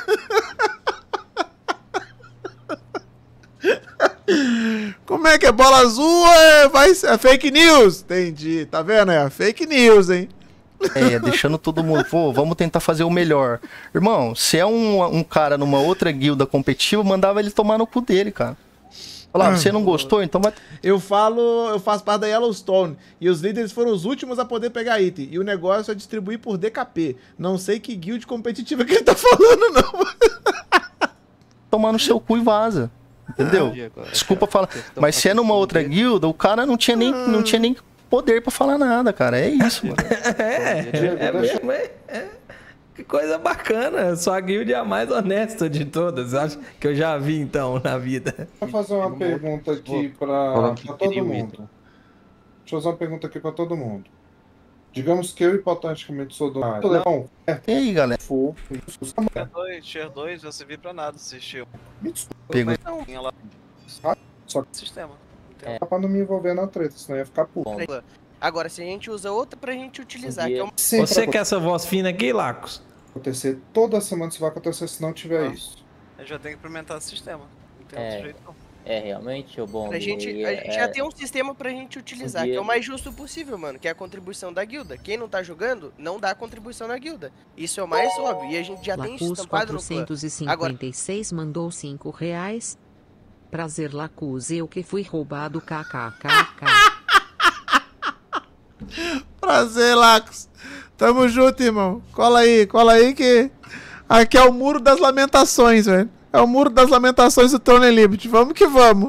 Como é que é? Bola azul é, vai, é fake news? Entendi, tá vendo? É fake news, hein? É, deixando todo mundo, pô, vamos tentar fazer o melhor. Irmão, se é um, um cara numa outra guilda competitiva, mandava ele tomar no cu dele, cara. Falava, você não gostou? Então vai... Eu falo, eu faço parte da Yellowstone e os líderes foram os últimos a poder pegar item. E o negócio é distribuir por D K P. Não sei que guild competitiva que ele tá falando, não. Tomar no seu cu e vaza. Entendeu? Desculpa falar. Mas se é numa outra guilda, o cara não tinha nem, não tinha nem poder pra falar nada, cara. É isso, mano. É, é mesmo, é, é. Que coisa bacana. Sua guild é a mais honesta de todas. Acho que eu já vi, então, na vida. Vou fazer uma pergunta aqui pra, pra todo mundo. Deixa eu fazer uma pergunta aqui pra todo mundo. Digamos que eu, hipoteticamente, sou do Leão. E aí, galera? Tier dois, Tier dois, vai servir pra nada assistir. Pego. Não, tinha lá. Só que Sistema. é pra não me envolver na treta, senão eu ia ficar puto. Agora, se a gente usa outra pra gente utilizar, que é uma... Você quer essa voz fina aqui, Lacos? Acontecer toda semana, isso vai acontecer se não tiver isso. A gente já tem que implementar o sistema. Não tem É. outro jeito, não. É, realmente, o bom. A gente, a gente já tem um sistema pra gente utilizar, que é o mais justo possível, mano, que é a contribuição da guilda. Quem não tá jogando, não dá contribuição na guilda. Isso é o mais óbvio, e a gente já tem isso Lacus estampado no clã. quatrocentos e cinquenta e seis mandou cinco reais. Prazer, Lacus, eu que fui roubado, kkkk. Prazer, Lacos. Tamo junto, irmão. Cola aí, cola aí que... Aqui é o muro das lamentações, velho. É o muro das lamentações do Throne Liberty. Vamos que vamos.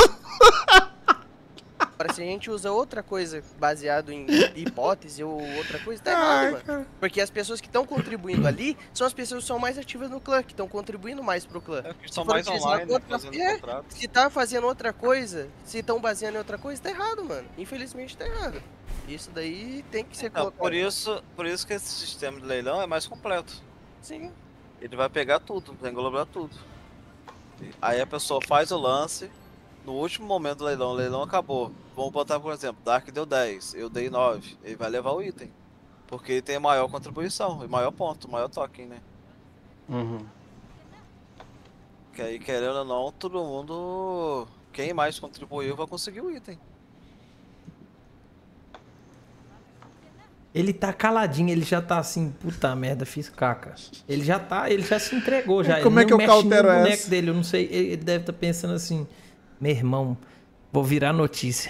Agora, se a gente usa outra coisa baseado em hipótese ou outra coisa, tá errado, mano. Porque as pessoas que estão contribuindo ali são as pessoas que são mais ativas no clã, que estão contribuindo mais pro clã. É, que Se estão for mais utilizar online, outra- fazendo é, contrato. se tá fazendo outra coisa, se estão baseando em outra coisa, tá errado, mano. Infelizmente tá errado. Isso daí tem que ser Então, colocado. por isso, por isso que esse sistema de leilão é mais completo. Sim. Ele vai pegar tudo, vai englobar tudo. Aí a pessoa faz o lance, no último momento do leilão, o leilão acabou. Vamos botar, por exemplo, Dark deu dez, eu dei nove, ele vai levar o item. Porque tem maior contribuição, e maior ponto, maior token, né? Uhum. Que aí, querendo ou não, todo mundo... Quem mais contribuiu vai conseguir o item. Ele tá caladinho, ele já tá assim, puta merda, fiz caca. Ele já tá, ele já se entregou já. Como ele é que eu mexe no cautero boneco essa? dele, eu não sei, ele ele deve estar pensando assim, meu irmão, vou virar notícia.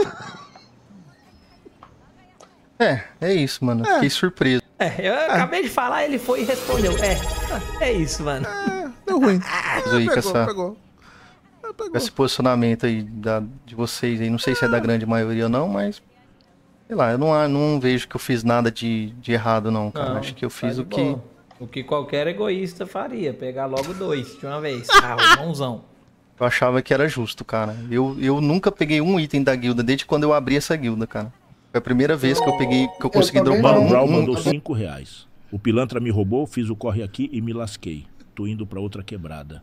É, é isso, mano. É. Fiquei surpreso. É, eu acabei de falar, ele foi e respondeu. É, é isso, mano. Deu ruim. Aí, com essa- com esse posicionamento aí da, de vocês aí. Não sei se é da grande maioria ou não, mas. Sei lá, eu não, não vejo que eu fiz nada de, de errado, não, cara. Não, Acho que eu tá fiz de o que. boa. O que qualquer egoísta faria, pegar logo dois de uma vez. Ah, mãozão. Eu achava que era justo, cara. Eu, eu nunca peguei um item da guilda desde quando eu abri essa guilda, cara. Foi a primeira vez que eu peguei, que eu consegui dropar Mano um, Brown um, mandou cinco reais. O pilantra me roubou, fiz o corre aqui e me lasquei. Tô indo pra outra quebrada.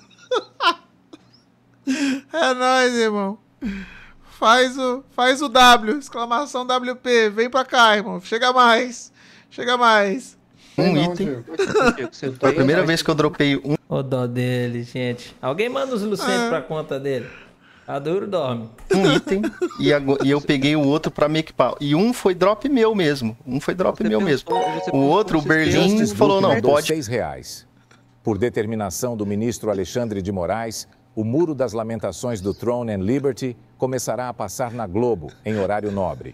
É nóis, irmão. Faz o, faz o W, exclamação W P. Vem pra cá, irmão. Chega mais. Chega mais. um item. Foi a primeira vez que eu dropei um. O dó dele, gente. Alguém manda os Lucentos pra conta dele. A duro dorme. Um item e, ago- e eu peguei o outro pra me equipar. E um foi drop meu mesmo. Um foi drop meu mesmo. O outro, o Berlim, falou, não, mandou pode. seis reais. Por determinação do ministro Alexandre de Moraes, o Muro das Lamentações do Throne and Liberty começará a passar na Globo, em horário nobre.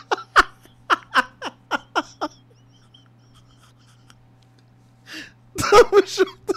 Tamo junto.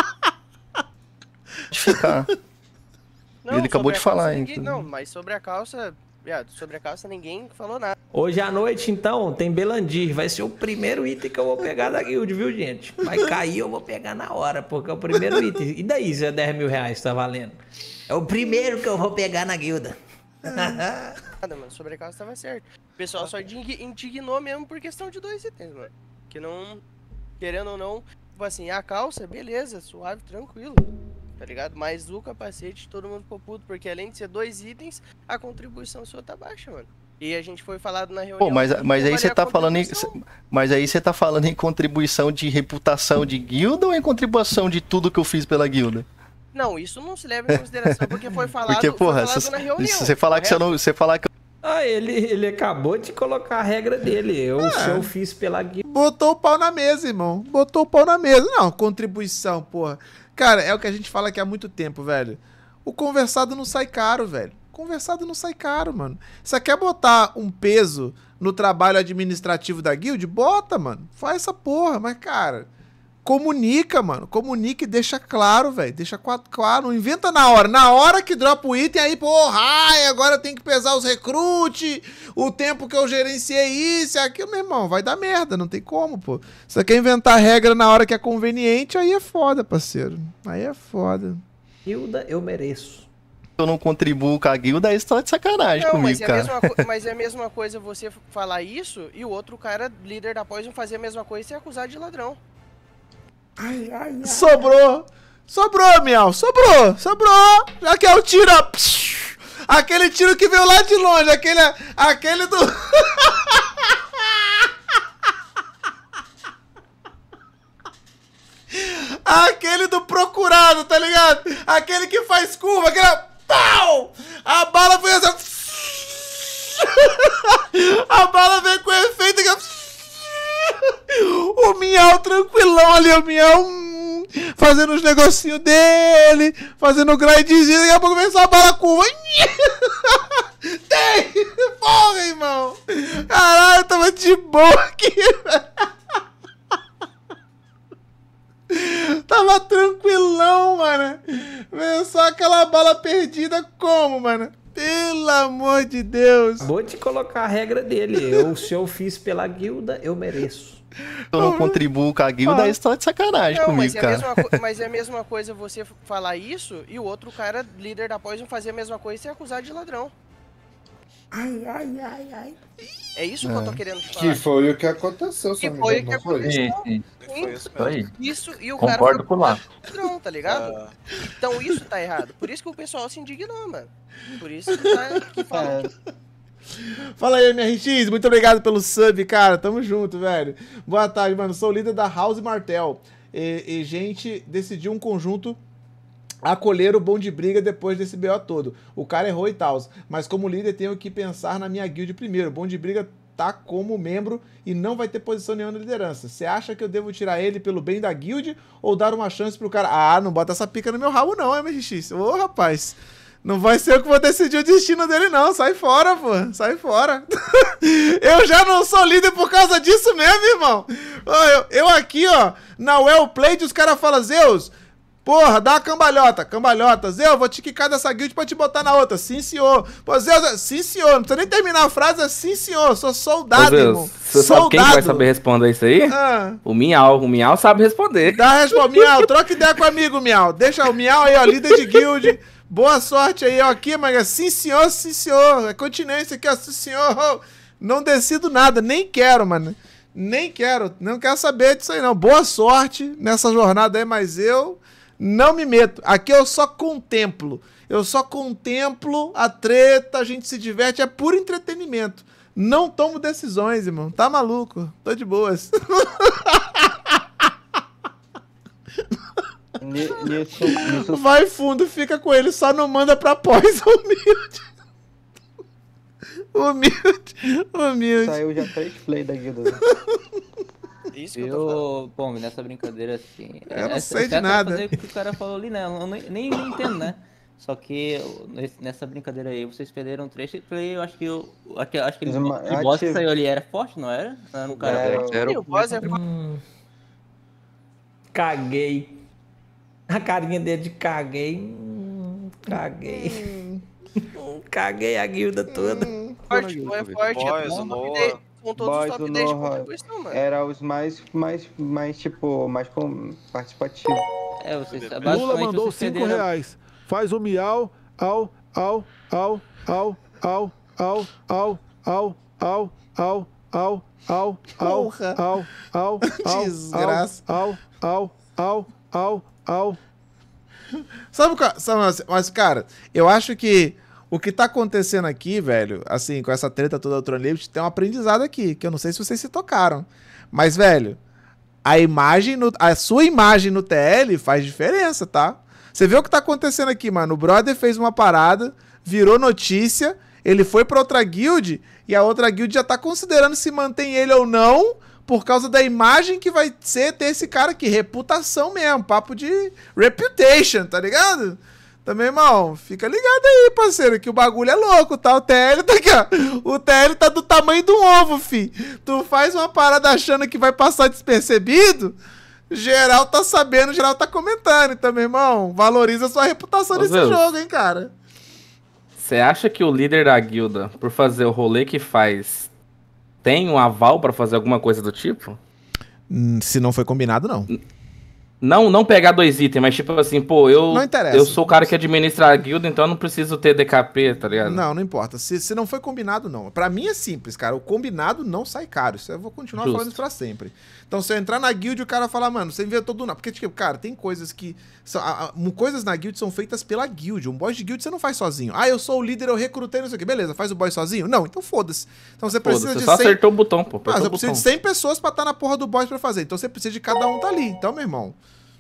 De ficar. Não, Ele acabou sobre de a falar, calça, hein? ninguém- Não, mas sobre a calça, viado, sobre a calça ninguém falou nada. Hoje à noite, então, tem Belandir. Vai ser o primeiro item que eu vou pegar da guild, viu, gente? Vai cair, eu vou pegar na hora, porque é o primeiro item. E daí, se é dez mil reais, tá valendo? É o primeiro que eu vou pegar na guilda. Nada, mano, sobre a calça tava certo. O pessoal só indig- indignou mesmo por questão de dois itens, mano. Que não, querendo ou não, tipo assim, a calça, beleza, suave, tranquilo. Tá ligado? Mas o capacete, todo mundo ficou puto, porque além de ser dois itens, a contribuição sua tá baixa, mano. E a gente foi falado na reunião. Pô, mas, que mas ia aí valer você a tá falando em. contribuição. Mas aí você tá falando em contribuição de reputação de guilda ou em contribuição de tudo que eu fiz pela guilda? Não, isso não se leva em consideração, porque foi falado, Porque, porra, foi falado se, na reunião. se você falar que você não. Você falar que Ah, ele, ele acabou de colocar a regra dele. Eu, É. se eu fiz pela guilda. Botou o pau na mesa, irmão. Botou o pau na mesa. Não, contribuição, porra. Cara, é o que a gente fala aqui há muito tempo, velho. O conversado não sai caro, velho. Conversado não sai caro, mano. Você quer botar um peso no trabalho administrativo da guild? Bota, mano. Faz essa porra. Mas, cara, comunica, mano. Comunica e deixa claro, velho. Deixa qua- claro. Não inventa na hora. Na hora que dropa o item, aí, porra, ai, agora tem que pesar os recrutes, o tempo que eu gerenciei isso e aquilo, meu irmão. Vai dar merda. Não tem como, pô. Você quer inventar regra na hora que é conveniente, aí é foda, parceiro. Aí é foda. Guilda, eu mereço. eu não contribuo com a guilda, aí você tá de sacanagem Não, comigo, mas é, a cara. mesma co- mas é a mesma coisa você falar isso e o outro cara, líder da Poison, fazer a mesma coisa e ser acusado de ladrão. Ai, ai, ai. Sobrou! Sobrou, Miau! Sobrou! Sobrou! Já que é o tiro, ó. Psh, aquele tiro que veio lá de longe, aquele, aquele do... aquele do procurado, tá ligado? Aquele que faz curva, aquele... Pau! A bala foi assim... A bala veio com efeito que... O Miau tranquilão ali, o Miau hum, fazendo os negocinhos dele, fazendo o grindzinho, daqui a pouco vem só a bala curva. Tem! Porra, irmão! Caralho, eu tava de boa aqui, velho. Tava tranquilão, mano. Veio só aquela bala perdida como, mano? Pelo amor de Deus. Vou te colocar a regra dele. Eu, se eu fiz pela guilda, eu mereço. Eu não contribuo com a guilda, aí você tá de sacanagem Não, mas comigo, é, a cara. mesma co- mas é a mesma coisa você falar isso e o outro cara, líder da Poison, fazer a mesma coisa e ser acusado de ladrão. Ai, ai, ai, ai. É isso que eu tô querendo te falar. Que foi o que aconteceu, se Que não me foi o engano, que não foi? aconteceu. Sim, Sim, Isso aí. Isso e o Concordo cara foi com o Lá. acusado de ladrão, tá ligado? Então isso tá errado. Por isso que o pessoal se indignou, mano. Por isso que, tá, que fala. Fala aí, M R X, muito obrigado pelo sub, cara. Tamo junto, velho. Boa tarde, mano. Sou líder da House Martel. E, e gente decidiu um conjunto acolher o bom de briga depois desse B O todo. O cara errou e tal. Mas como líder tenho que pensar na minha guild primeiro. O bom de briga tá como membro e não vai ter posição nenhuma na liderança. Você acha que eu devo tirar ele pelo bem da guild ou dar uma chance pro cara? Ah, não bota essa pica no meu rabo não, M R X. Ô, rapaz. Não vai ser eu que vou decidir o destino dele, não. Sai fora, pô. Sai fora. Eu já não sou líder por causa disso mesmo, irmão. Eu, eu aqui, ó, na Well Played, os caras falam, Zeus, porra, dá uma cambalhota. Cambalhota. Zeus, vou te quicar dessa guild pra te botar na outra. Sim, senhor. Pô, Zeus, sim, senhor. Não precisa nem terminar a frase, é sim, senhor. Sou soldado, Ô, Zeus, irmão. você Soldado. sabe quem que vai saber responder isso aí? Ah. O Miau. O Miau sabe responder. Dá a resposta. Miau, troca ideia com o amigo, Miau. Deixa o Miau aí, ó, líder de guild. Boa sorte aí, ó, aqui, mas sim, senhor, sim, senhor. É continência aqui, ó, sim, senhor. Não decido nada, nem quero, mano. Nem quero, não quero saber disso aí, não. Boa sorte nessa jornada aí, mas eu não me meto. Aqui eu só contemplo. Eu só contemplo a treta, a gente se diverte, é puro entretenimento. Não tomo decisões, irmão. Tá maluco? Tô de boas. Nisso, nisso... Vai fundo, fica com ele, só não manda pra pós, humilde. Humilde, humilde. Saiu já três play da guilda. Isso que eu, eu bom, nessa brincadeira assim. Eu não essa, sei de nada. Fazer o que o cara falou ali, né? Eu nem, nem, nem entendo, né? Só que nessa brincadeira aí, vocês perderam três play, eu acho que eu. Acho que ele, o boss que saiu ali era forte, não era? Era um cara. Era, era, o boss é hum, caguei. A carinha dele de caguei. Hum, caguei. Hum. Caguei a guilda toda. Hum. Forte, foi forte. Boys, é Noah. Com todos Boys, os top o dez de Noah contribuição, mano. era os mais, mais, mais tipo, mais com- participativos. É, vocês Lula mandou cinco reais. Faz o miau, au, au, au, au, au, au, au, au, au, au, au, au, au, Porra. au, au, au, Desgraça. au, au, au, au, au. Sabe, o ca- sabe, mas- mas, cara, eu acho que o que tá acontecendo aqui, velho, assim, com essa treta toda do Tron Limit, tem um aprendizado aqui, que eu não sei se vocês se tocaram. Mas, velho, a imagem, no, a sua imagem no T L faz diferença, tá? Você vê o que tá acontecendo aqui, mano. O brother fez uma parada, virou notícia, ele foi pra outra guild, e a outra guild já tá considerando se mantém ele ou não, por causa da imagem que vai ser ter esse cara aqui. Reputação mesmo, papo de reputation, tá ligado? Também, irmão, fica ligado aí, parceiro, que o bagulho é louco, tá? O T L tá aqui, ó. O T L tá do tamanho do ovo, fi. Tu faz uma parada achando que vai passar despercebido, geral tá sabendo, geral tá comentando. Então, meu irmão, valoriza a sua reputação Ô, nesse Zeus. jogo, hein, cara. Você acha que o líder da guilda, por fazer o rolê que faz, tem um aval pra fazer alguma coisa do tipo? Hum, Se não foi combinado, não. Não, não pegar dois itens, mas tipo assim, pô, eu, Não interessa. eu sou o cara que administra a guilda, então eu não preciso ter D K P, tá ligado? Não, não importa. Se, se não foi combinado, não. Pra mim é simples, cara. O combinado não sai caro. Isso eu vou continuar Justo. falando isso pra sempre. Então, se eu entrar na guild e o cara falar, mano, você inventou do nada. Porque, tipo, cara, tem coisas que. São, a, a, coisas na guild são feitas pela guild. Um boss de guild você não faz sozinho. Ah, eu sou o líder, eu recrutei, não sei o quê. Beleza, faz o boss sozinho? Não, então foda-se. Então você precisa Foda-se, de você só cem acertou o botão, pô. apertou Ah, você o precisa de botão. cem pessoas pra estar na porra do boss pra fazer. Então você precisa de cada um tá ali. Então, meu irmão.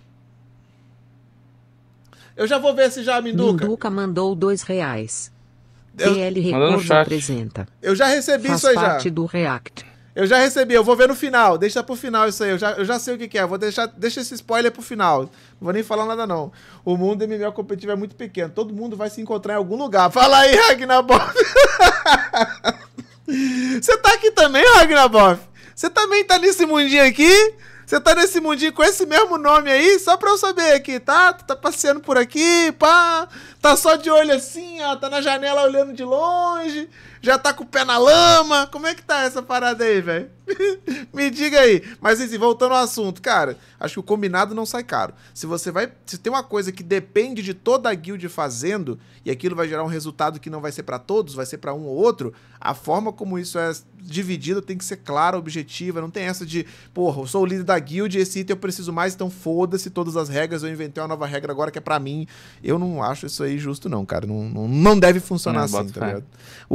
Eu já vou ver se já, Minduca. Minduca mandou dois reais. Eu- T L Mandou no Records chat. apresenta. Eu já recebi Faz isso aí já. parte do React. Eu já recebi, eu vou ver no final. Deixa pro final isso aí. Eu já, eu já sei o que, que é. Vou deixar, deixa esse spoiler pro final. Não vou nem falar nada, não. O mundo M M O competitivo é muito pequeno. Todo mundo vai se encontrar em algum lugar. Fala aí, Ragnaboff. Você tá aqui também, Ragnaboff? Você também tá nesse mundinho aqui? Você tá nesse mundinho com esse mesmo nome aí? Só pra eu saber aqui, tá? Tu tá passeando por aqui, pá. Tá só de olho assim, ó. Tá na janela olhando de longe. Já tá com o pé na lama. Como é que tá essa parada aí, velho? Me diga aí. Mas assim, voltando ao assunto, cara, acho que o combinado não sai caro. Se você vai. Se tem uma coisa que depende de toda a guild fazendo, e aquilo vai gerar um resultado que não vai ser pra todos, vai ser pra um ou outro, a forma como isso é dividido tem que ser clara, objetiva. Não tem essa de, porra, eu sou o líder da guild e esse item eu preciso mais, então foda-se todas as regras, eu inventei uma nova regra agora que é pra mim. Eu não acho isso aí justo, não, cara. Não, não, não deve funcionar Não, assim, boto tá fé. ligado? O cara,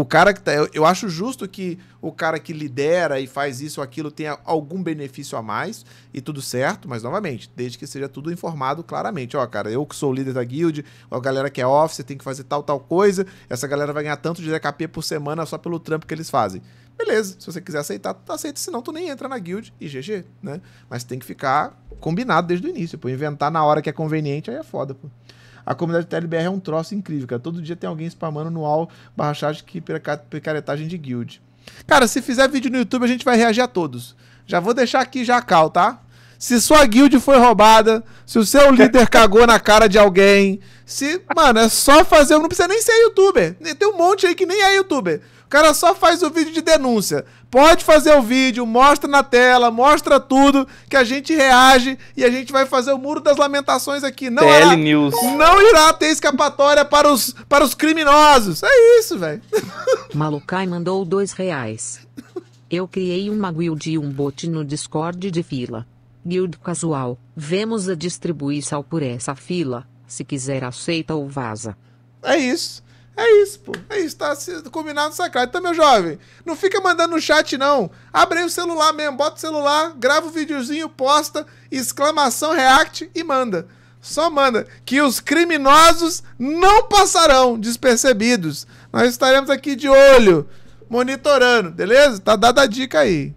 certa. Eu, eu acho justo que o cara que lidera e faz isso ou aquilo tenha algum benefício a mais e tudo certo, mas novamente, desde que seja tudo informado claramente. Ó, cara, eu que sou o líder da guild, a galera que é office tem que fazer tal, tal coisa, essa galera vai ganhar tanto de D K P por semana só pelo trampo que eles fazem. Beleza, se você quiser aceitar, tu aceita, senão tu nem entra na guild e G G, né? Mas tem que ficar combinado desde o início, pô. Inventar na hora que é conveniente, aí é foda, pô. A comunidade T L B R é um troço incrível, cara. Todo dia tem alguém spamando no all barra chat que picaretagem de guild. Cara, se fizer vídeo no YouTube, a gente vai reagir a todos. Já vou deixar aqui já cal, tá? Se sua guild foi roubada, se o seu líder cagou na cara de alguém, se... Mano, é só fazer... Não precisa nem ser youtuber. Tem um monte aí que nem é youtuber. O cara só faz o vídeo de denúncia. Pode fazer o vídeo, mostra na tela, mostra tudo, que a gente reage e a gente vai fazer o Muro das Lamentações aqui. Não, T L irá, News. Não irá ter escapatória para os, para os criminosos. É isso, velho. Malucai mandou dois reais. Eu criei uma guild e um bot no Discord de fila. Guild casual. Vemos a distribuir sal por essa fila. Se quiser, aceita ou vaza. É isso. É isso, pô. É isso, tá combinado sacado. Então, meu jovem, não fica mandando no chat, não. Abre aí o celular mesmo, bota o celular, grava o videozinho, posta, exclamação, react e manda. Só manda. Que os criminosos não passarão despercebidos. Nós estaremos aqui de olho, monitorando, beleza? Tá dada a dica aí.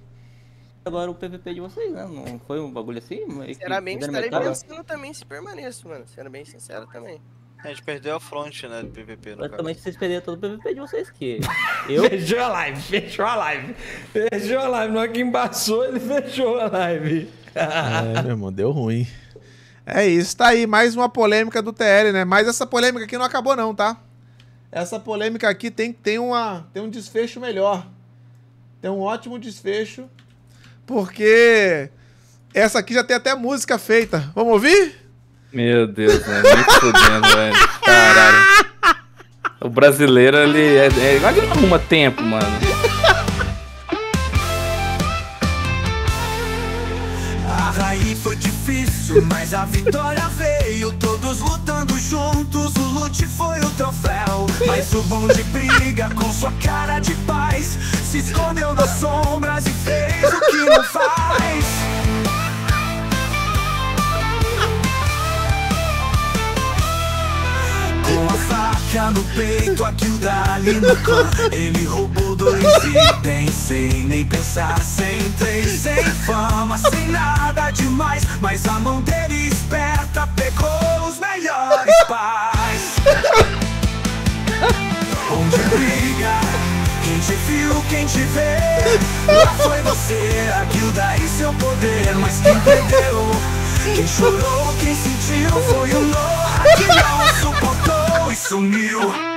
Agora o P V P de vocês, né? Não foi um bagulho assim? Sinceramente, estarei pensando também se permaneço, mano. Sendo bem sincero também. A gente perdeu a front, né, do P V P. Praticamente vocês perderam todo o P V P de vocês, que eu... Fechou a live, fechou a live. Fechou a live, na hora que embaçou, ele fechou a live. É, meu irmão, deu ruim. É isso, tá aí, mais uma polêmica do T L, né? Mas essa polêmica aqui não acabou não, tá? Essa polêmica aqui tem, tem, uma, tem um desfecho melhor. Tem um ótimo desfecho, porque essa aqui já tem até música feita. Vamos ouvir? Meu Deus, né? Nem fudendo, velho. Caralho. O brasileiro, ele é... é ele não arruma tempo, mano. A raiz foi difícil, mas a vitória veio. Todos lutando juntos, o loot foi o troféu. Mas o bom de briga, com sua cara de paz, se escondeu nas sombras e fez o que não faz. Com a faca no peito, a guilda ali no clã. Ele roubou dois itens sem nem pensar. Sem três, sem fama, sem nada demais. Mas a mão dele esperta pegou os melhores pais. Onde briga, quem te viu, quem te vê. Lá foi você, a guilda e seu poder. Mas quem perdeu, quem chorou, quem sentiu foi o Noah, que não suportou e sumiu.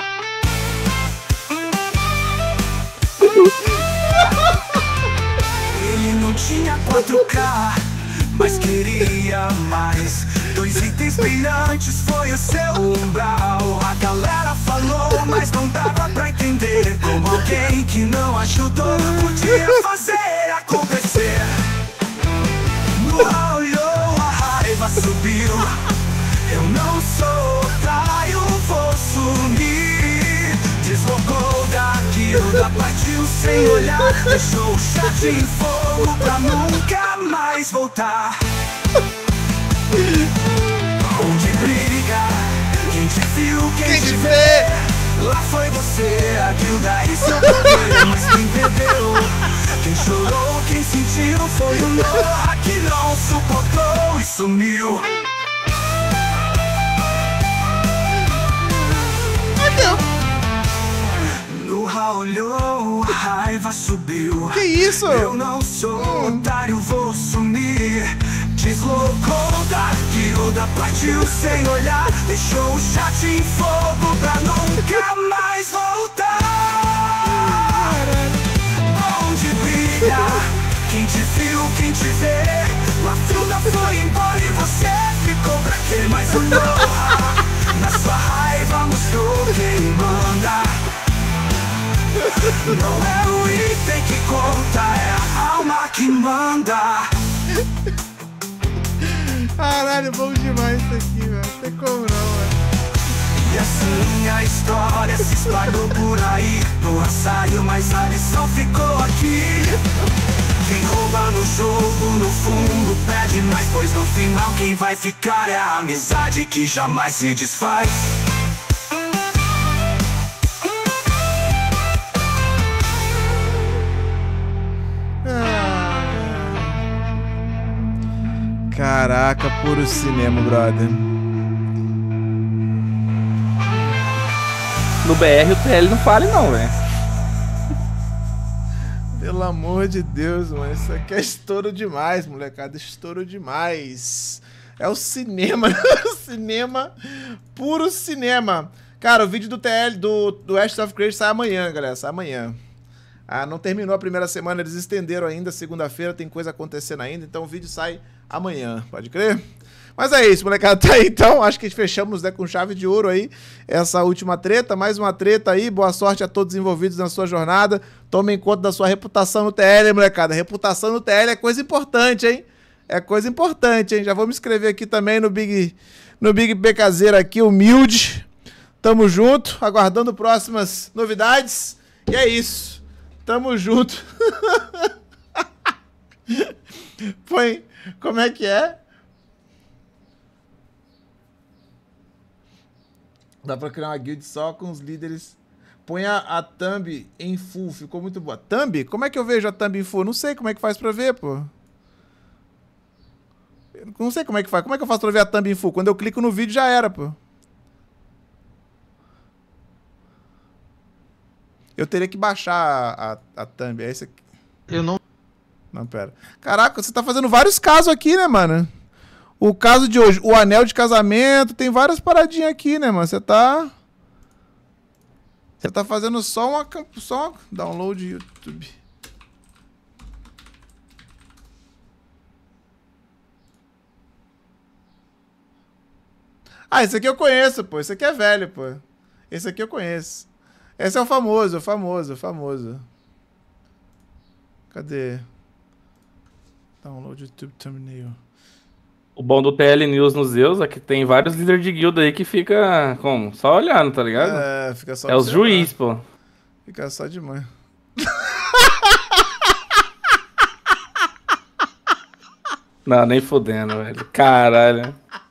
Ele não tinha quatro K, mas queria mais. Dois itens brilhantes foi o seu umbral. A galera falou, mas não dava pra entender como alguém que não ajudou podia fazer acontecer. No olhou, a raiva subiu. Eu não sou otário, vou sumir. Deslocou da guilda, partiu sem olhar. Deixou o chat em fogo pra nunca mais voltar. Onde briga, quem te viu, quem, quem te vê, vê. Lá foi você, a guilda e seu poder. Mas quem perdeu, quem chorou, quem sentiu foi o Noah, que não suportou e sumiu. Noah olhou, a raiva subiu. Que isso? Eu não sou hum. otário, vou sumir. Deslocou da guilda, partiu sem olhar. Deixou o chat em fogo pra nunca mais voltar. Onde brilha, quem te viu, quem te vê. A fruta foi embora e você ficou pra quê? Mas o Noah, na sua raiva mostrou quem manda. Não é o item que conta, é a alma que manda. Caralho, bom demais isso aqui, velho. Não tem como não, velho. E assim a história se espalhou por sair. Noah saiu, mas a lição ficou aqui. Quem rouba no jogo, no fundo, perde mais. Pois no final quem vai ficar é a amizade que jamais se desfaz. Caraca, puro cinema, brother. No B R o T L não fale não, velho. Pelo amor de Deus, mano. Isso aqui é estouro demais, molecada. Estouro demais. É o cinema. O cinema. Puro cinema. Cara, o vídeo do T L, do, do Ashes of Creation sai amanhã, galera. Sai amanhã. Ah, não terminou a primeira semana. Eles estenderam ainda. Segunda-feira tem coisa acontecendo ainda. Então o vídeo sai amanhã. Pode crer? Mas é isso, molecada. Tá aí, então. Acho que fechamos, né, com chave de ouro aí essa última treta. Mais uma treta aí. Boa sorte a todos envolvidos na sua jornada. Tomem conta da sua reputação no T L, hein, molecada. Reputação no T L é coisa importante, hein? É coisa importante, hein? Já vou me inscrever aqui também no Big, no Big Becazeira aqui, humilde. Tamo junto. Aguardando próximas novidades. E é isso. Tamo junto. Põe. Como é que é? Dá pra criar uma guild só com os líderes. Põe a, a thumb em full. Ficou muito boa. Thumb? Como é que eu vejo a thumb em full? Não sei como é que faz pra ver, pô. Eu não sei como é que faz. Como é que eu faço pra ver a thumb em full? Quando eu clico no vídeo já era, pô. Eu teria que baixar a, a, a thumb. É esse aqui. Eu não... Não, pera. Caraca, você tá fazendo vários casos aqui, né, mano? O caso de hoje, o anel de casamento, tem várias paradinhas aqui, né, mano? Você tá... Você tá fazendo só uma... Só uma... Download YouTube. Ah, esse aqui eu conheço, pô. Esse aqui é velho, pô. Esse aqui eu conheço. Esse é o famoso, o famoso, o famoso. Cadê? Download YouTube thumbnail. O bom do T L News nos Zeus é que tem vários líderes de guilda aí que fica como? Só olhando, tá ligado? É, fica só É os juiz, pô. Fica só de manhã. Não, nem fodendo, velho. Caralho.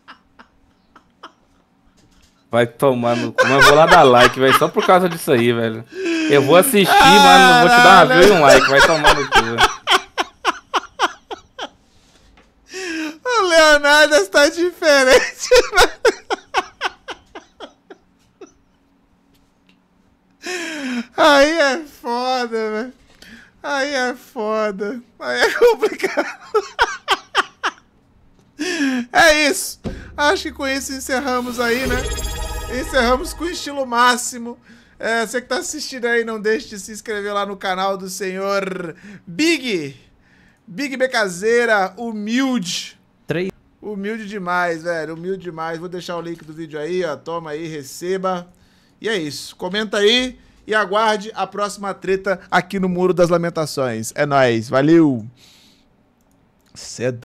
Vai tomar no cu. Mas eu vou lá dar like, velho, só por causa disso aí, velho. Eu vou assistir, ah, mas não vou te dar uma view e um like. Vai tomar no cu, velho. O Leonardo está diferente, aí é foda, velho. Aí é foda. Aí é complicado. É isso. Acho que com isso encerramos aí, né? Encerramos com estilo máximo. É, você que tá assistindo aí, não deixe de se inscrever lá no canal do senhor Big. Big Becazeira, humilde. Três. Humilde demais, velho. Humilde demais. Vou deixar o link do vídeo aí, ó. Toma aí, receba. E é isso. Comenta aí e aguarde a próxima treta aqui no Muro das Lamentações. É nóis. Valeu. Cedo.